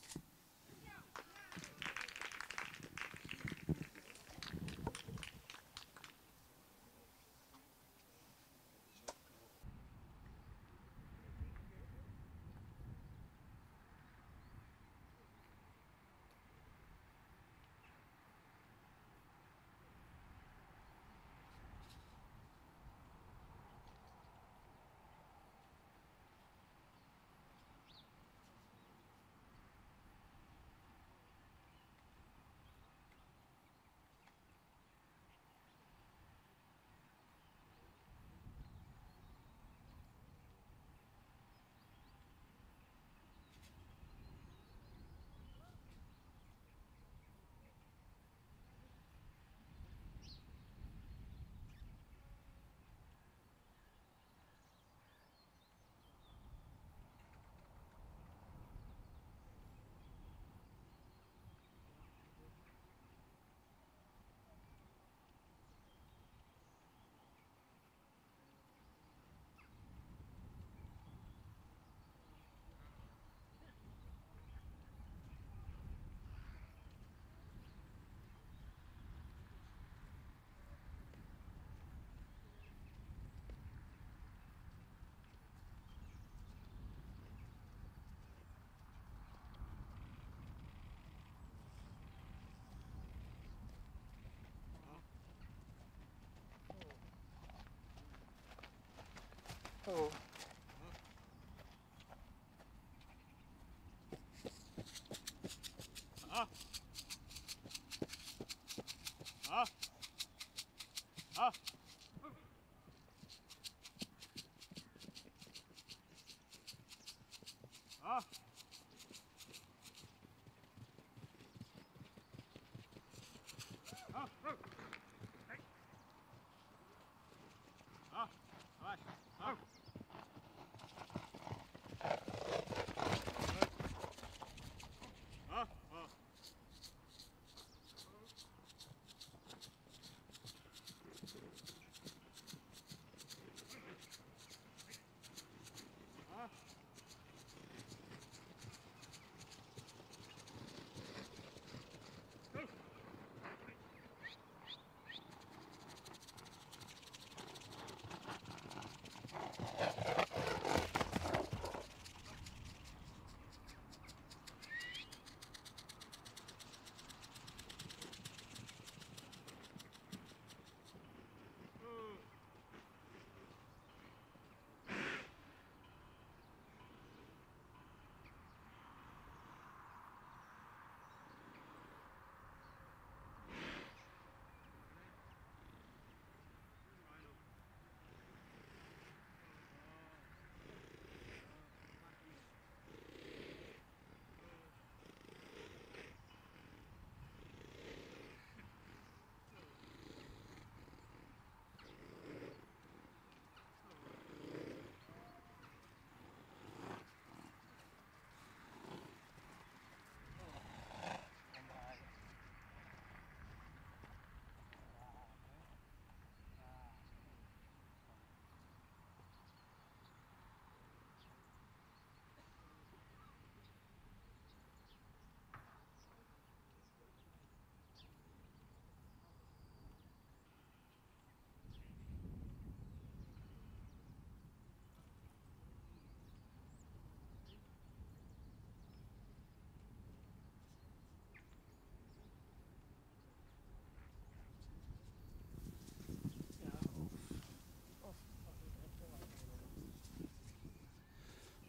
Oh. Ah. Ah. Ah. Ah. Ah. Hey. Ah. Right. Ah. Ah. Ah.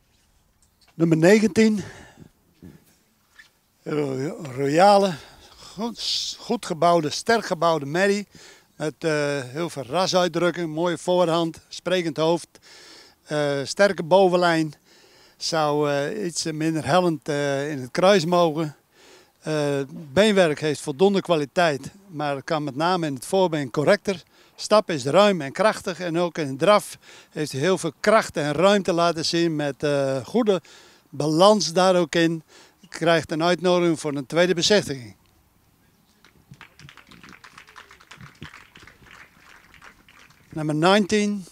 Nummer 19. Royale, goed gebouwde, sterk gebouwde merrie. Met heel veel rasuitdrukking, mooie voorhand, sprekend hoofd, sterke bovenlijn. Zou iets minder hellend in het kruis mogen. Beenwerk heeft voldoende kwaliteit, maar kan met name in het voorbeen correcter. Stap is ruim en krachtig en ook in draf heeft hij heel veel kracht en ruimte laten zien met goede balans daar ook in. Krijgt een uitnodiging voor een tweede bezichtiging. Nummer 19,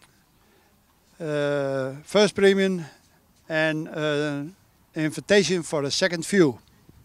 first premium and invitation for a second view.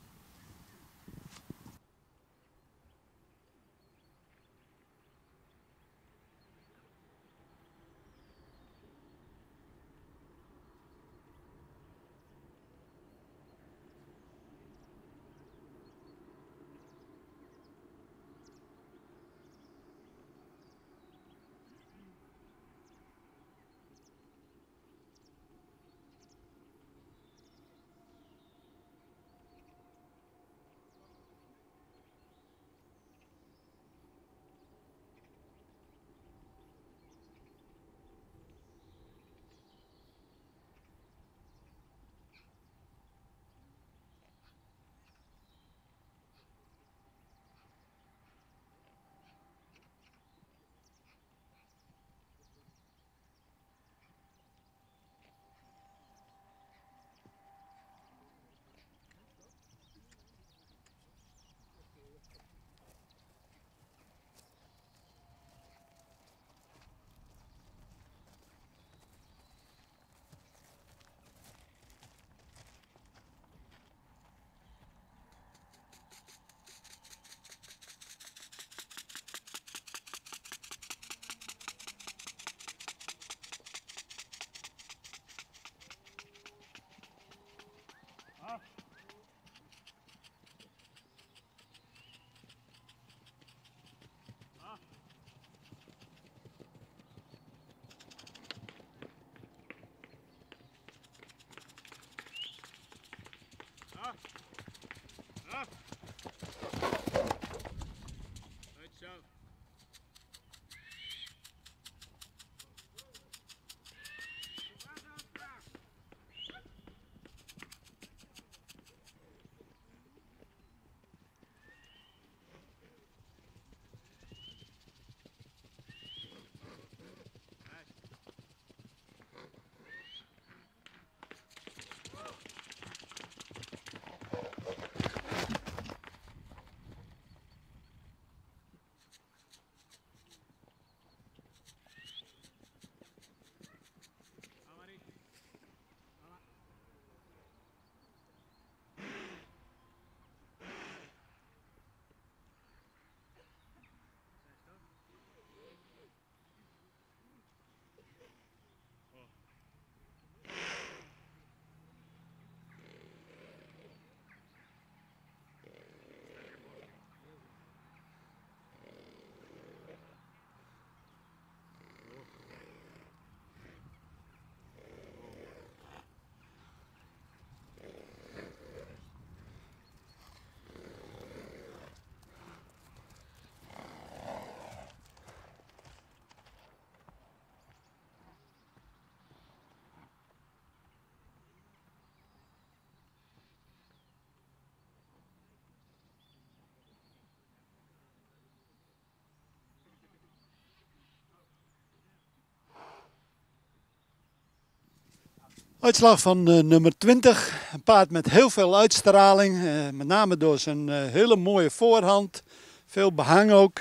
Uitslag van nummer 20. Een paard met heel veel uitstraling. Met name door zijn hele mooie voorhand. Veel behang ook.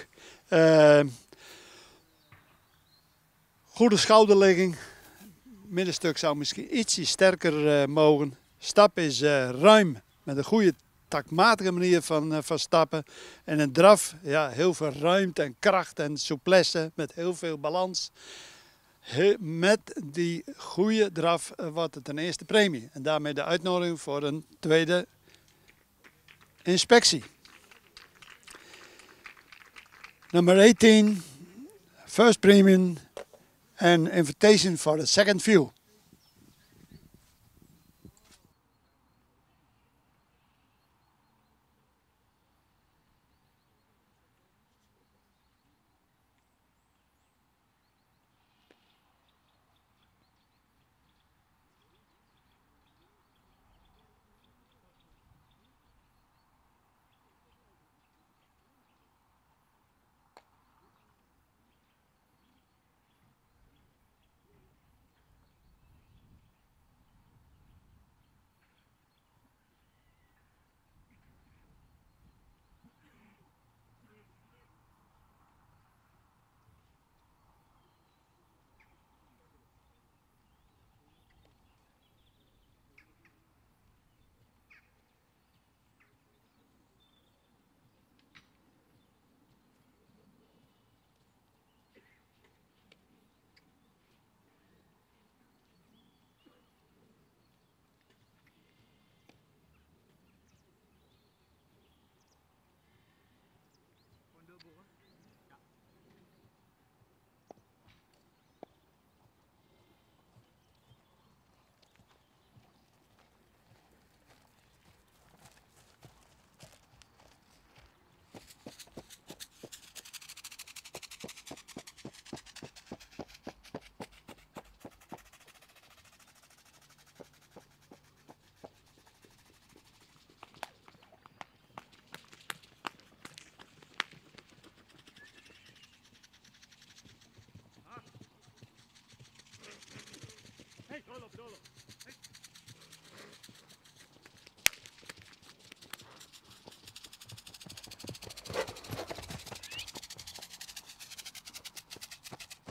Goede schouderligging. Middenstuk zou misschien ietsje sterker mogen. Stap is ruim. Met een goede taktmatige manier van stappen. En een draf. Ja, heel veel ruimte en kracht en souplesse. Met heel veel balans. Met die goede draf wordt het een eerste premie. En daarmee de uitnodiging voor een tweede inspectie. Nummer 18, first premium and invitation for the second view.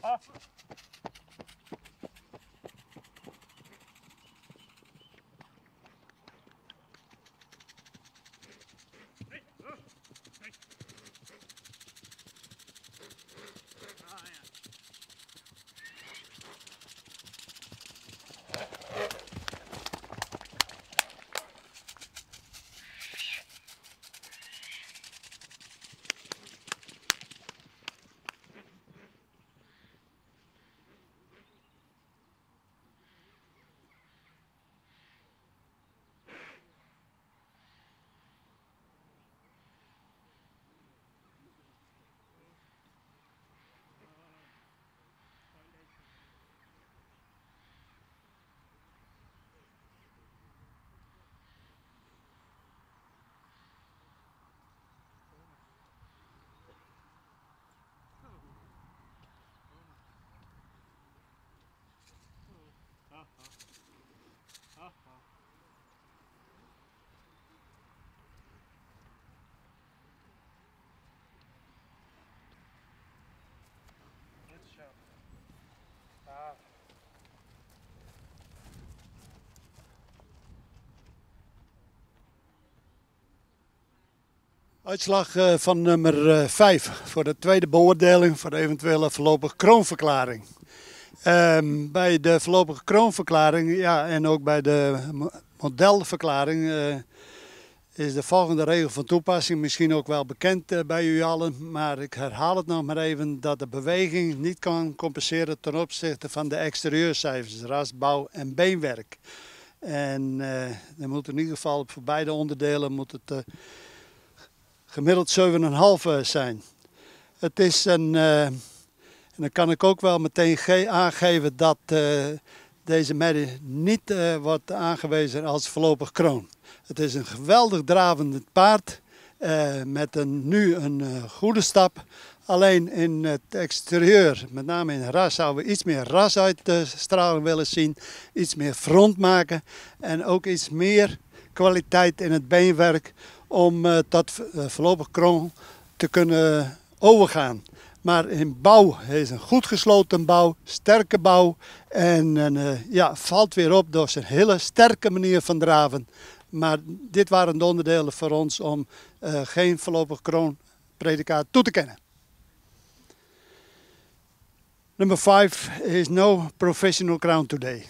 Uitslag van nummer 5 voor de tweede beoordeling voor de eventuele voorlopige kroonverklaring. Bij de voorlopige kroonverklaring en ook bij de modelverklaring is de volgende regel van toepassing, misschien ook wel bekend bij u allen, maar ik herhaal het nog maar even, dat de beweging niet kan compenseren ten opzichte van de exterieurcijfers, ras, bouw en beenwerk. En er moet in ieder geval voor beide onderdelen moet het gemiddeld 7,5 zijn. Het is en dan kan ik ook wel meteen aangeven dat deze merrie niet wordt aangewezen als voorlopig kroon. Het is een geweldig dravend paard met nu een goede stap. Alleen in het exterieur, met name in ras, zouden we iets meer ras uitstraling willen zien. Iets meer front maken en ook iets meer kwaliteit in het beenwerk om tot voorlopig kroon te kunnen overgaan. Maar in bouw is een goed gesloten bouw, sterke bouw en valt weer op door zijn hele sterke manier van draven. Maar dit waren de onderdelen voor ons om geen voorlopig kroonpredicaat toe te kennen. Number 5 is no professional crown today.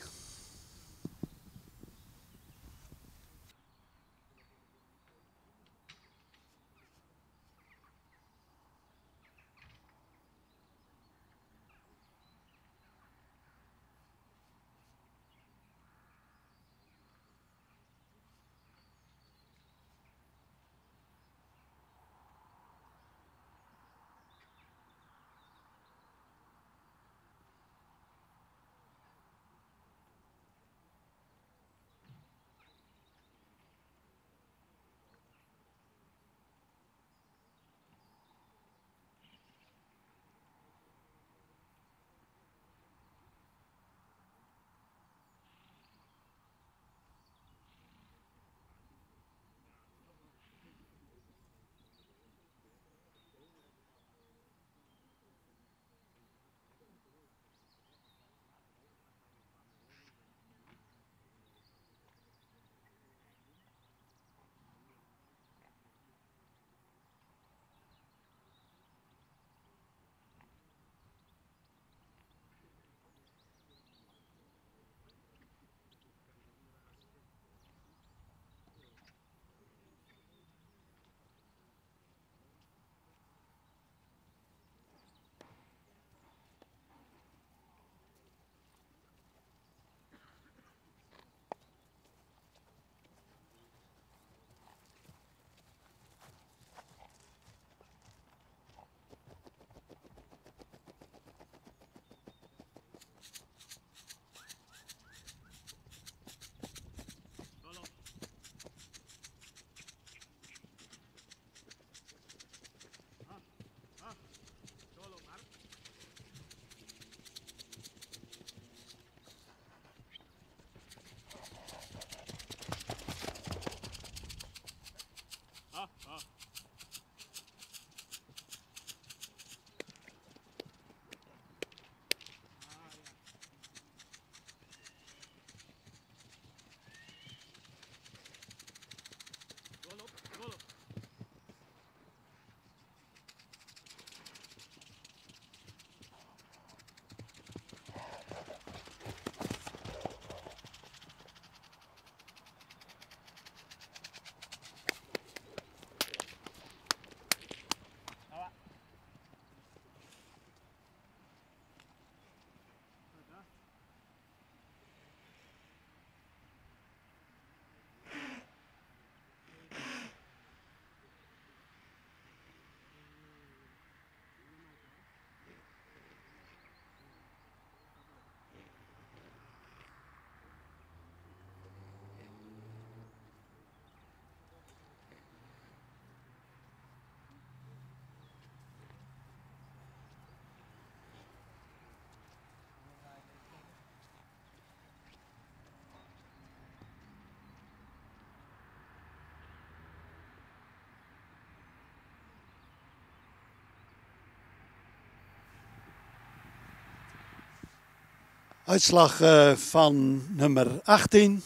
Uitslag van nummer 18.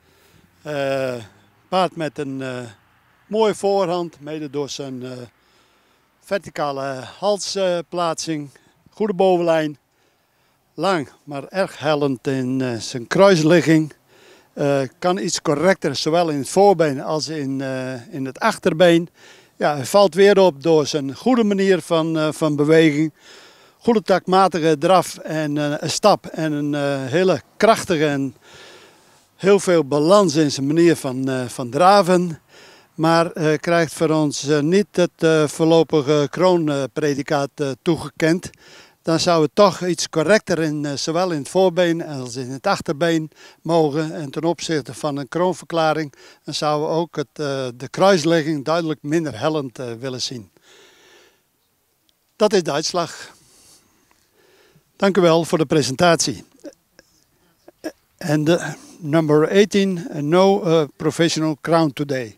Paard met een mooie voorhand, mede door zijn verticale halsplaatsing. Goede bovenlijn. Lang, maar erg hellend in zijn kruisligging. Kan iets correcter, zowel in het voorbeen als in het achterbeen. Ja, hij valt weer op door zijn goede manier van beweging. Goede takmatige draf en een stap en een hele krachtige en heel veel balans in zijn manier van draven. Maar krijgt voor ons niet het voorlopige kroonpredicaat toegekend. Dan zou het toch iets correcter zowel in het voorbeen als in het achterbeen mogen. En ten opzichte van een kroonverklaring dan zouden we ook de kruislegging duidelijk minder hellend willen zien. Dat is de uitslag. Dank u wel voor de presentatie. En de number 18, no professional crown today.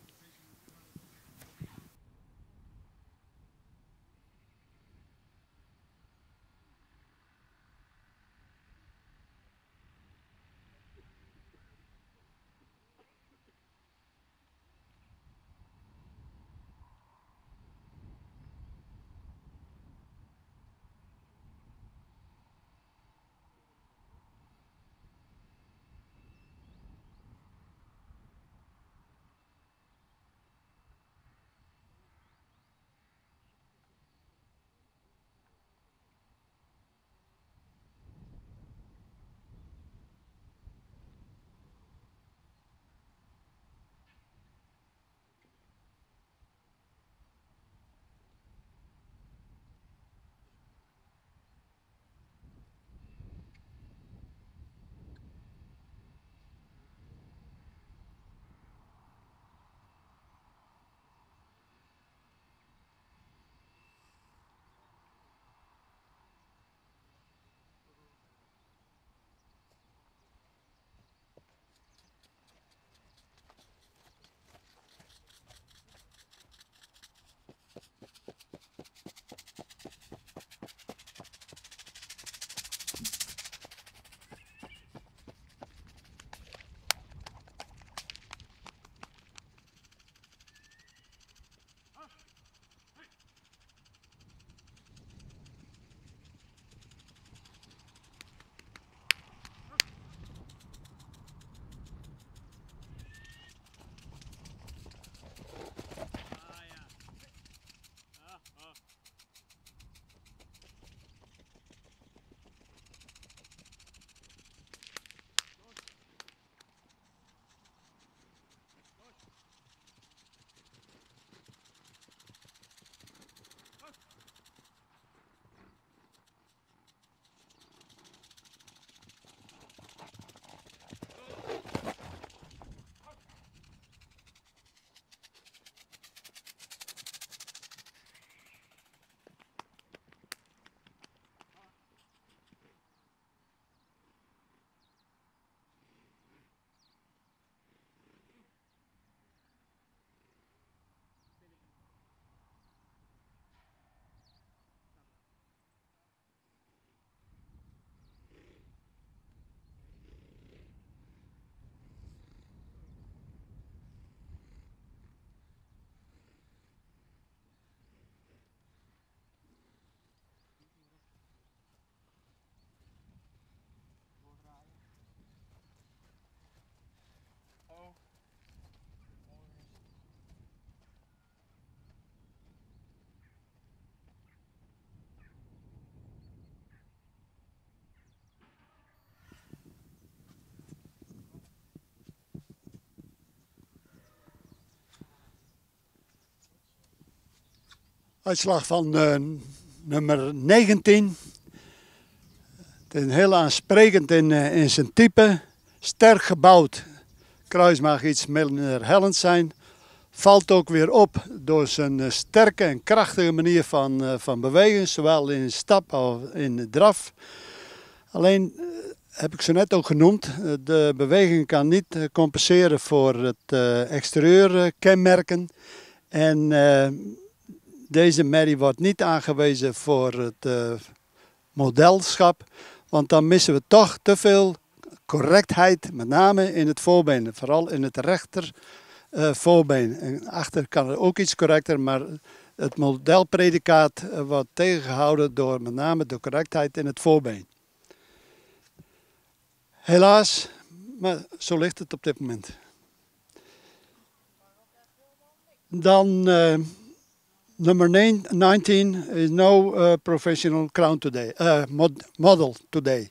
Uitslag van nummer 19. Het is heel aansprekend in zijn type. Sterk gebouwd. Kruis mag iets minder hellend zijn. Valt ook weer op door zijn sterke en krachtige manier van bewegen. Zowel in stap als in de draf. Alleen heb ik zo net ook genoemd. De beweging kan niet compenseren voor het exterieur kenmerken. En deze merrie wordt niet aangewezen voor het modelschap. Want dan missen we toch te veel correctheid, met name in het voorbeen. Vooral in het rechter voorbeen. En achter kan het ook iets correcter, maar het modelpredicaat wordt tegengehouden door met name de correctheid in het voorbeen. Helaas, maar zo ligt het op dit moment. Dan nummer 19 is no professional crown today, model today.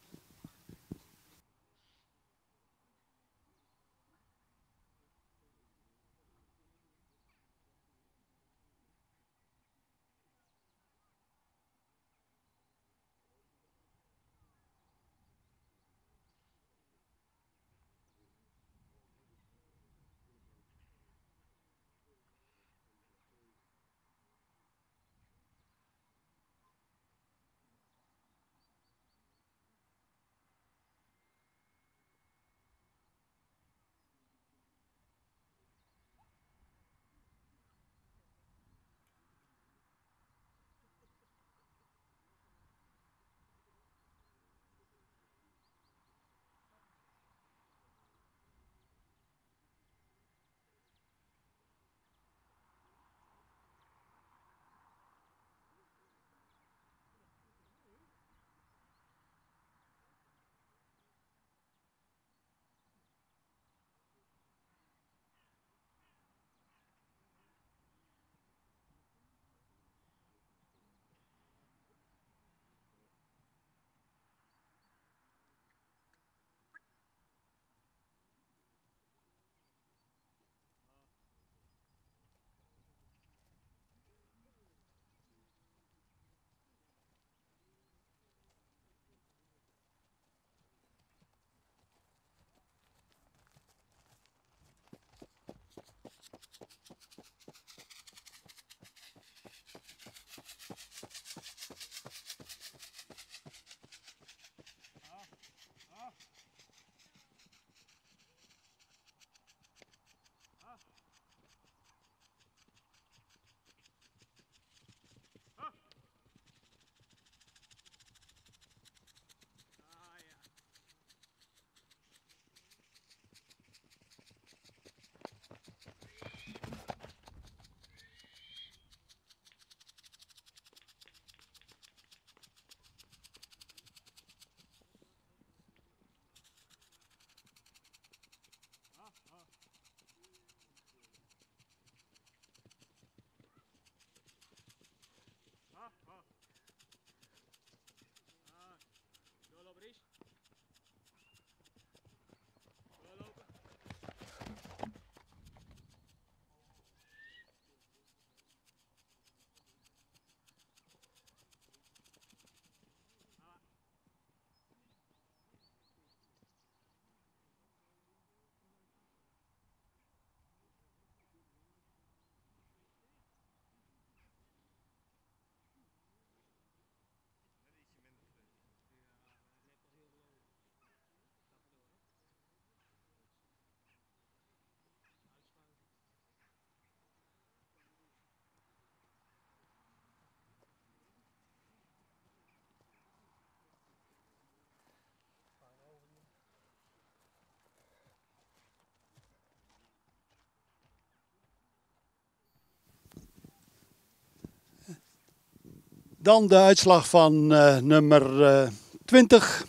Dan de uitslag van nummer 20.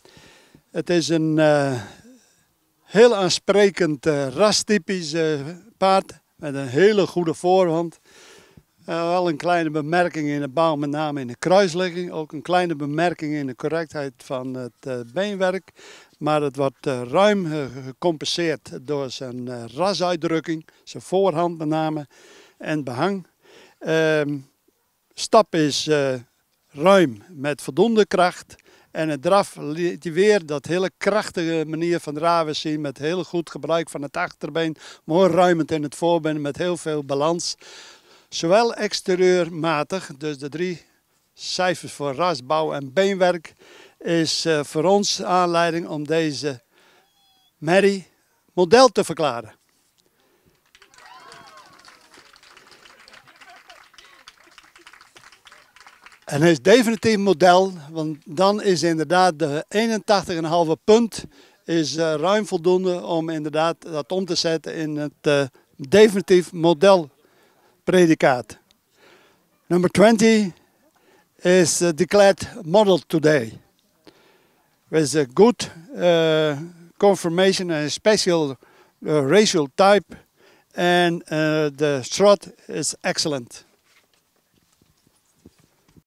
Het is een heel aansprekend rastypisch paard met een hele goede voorhand. Wel een kleine bemerking in de bouw, met name in de kruisligging. Ook een kleine bemerking in de correctheid van het beenwerk. Maar het wordt ruim gecompenseerd door zijn rasuitdrukking, zijn voorhand met name en behang. Stap is ruim met voldoende kracht. En het draf liet hij weer dat hele krachtige manier van draven zien. Met heel goed gebruik van het achterbeen. Mooi ruimend in het voorbeen met heel veel balans. Zowel exterieurmatig, dus de 3 cijfers voor ras, bouw en beenwerk. Is voor ons aanleiding om deze merrie model te verklaren. En hij is definitief model, want dan is inderdaad de 81,5 punt is ruim voldoende om inderdaad dat om te zetten in het definitief modelpredicaat. Number 20 is declared model today. With a good confirmation and a special racial type, and the strut is excellent.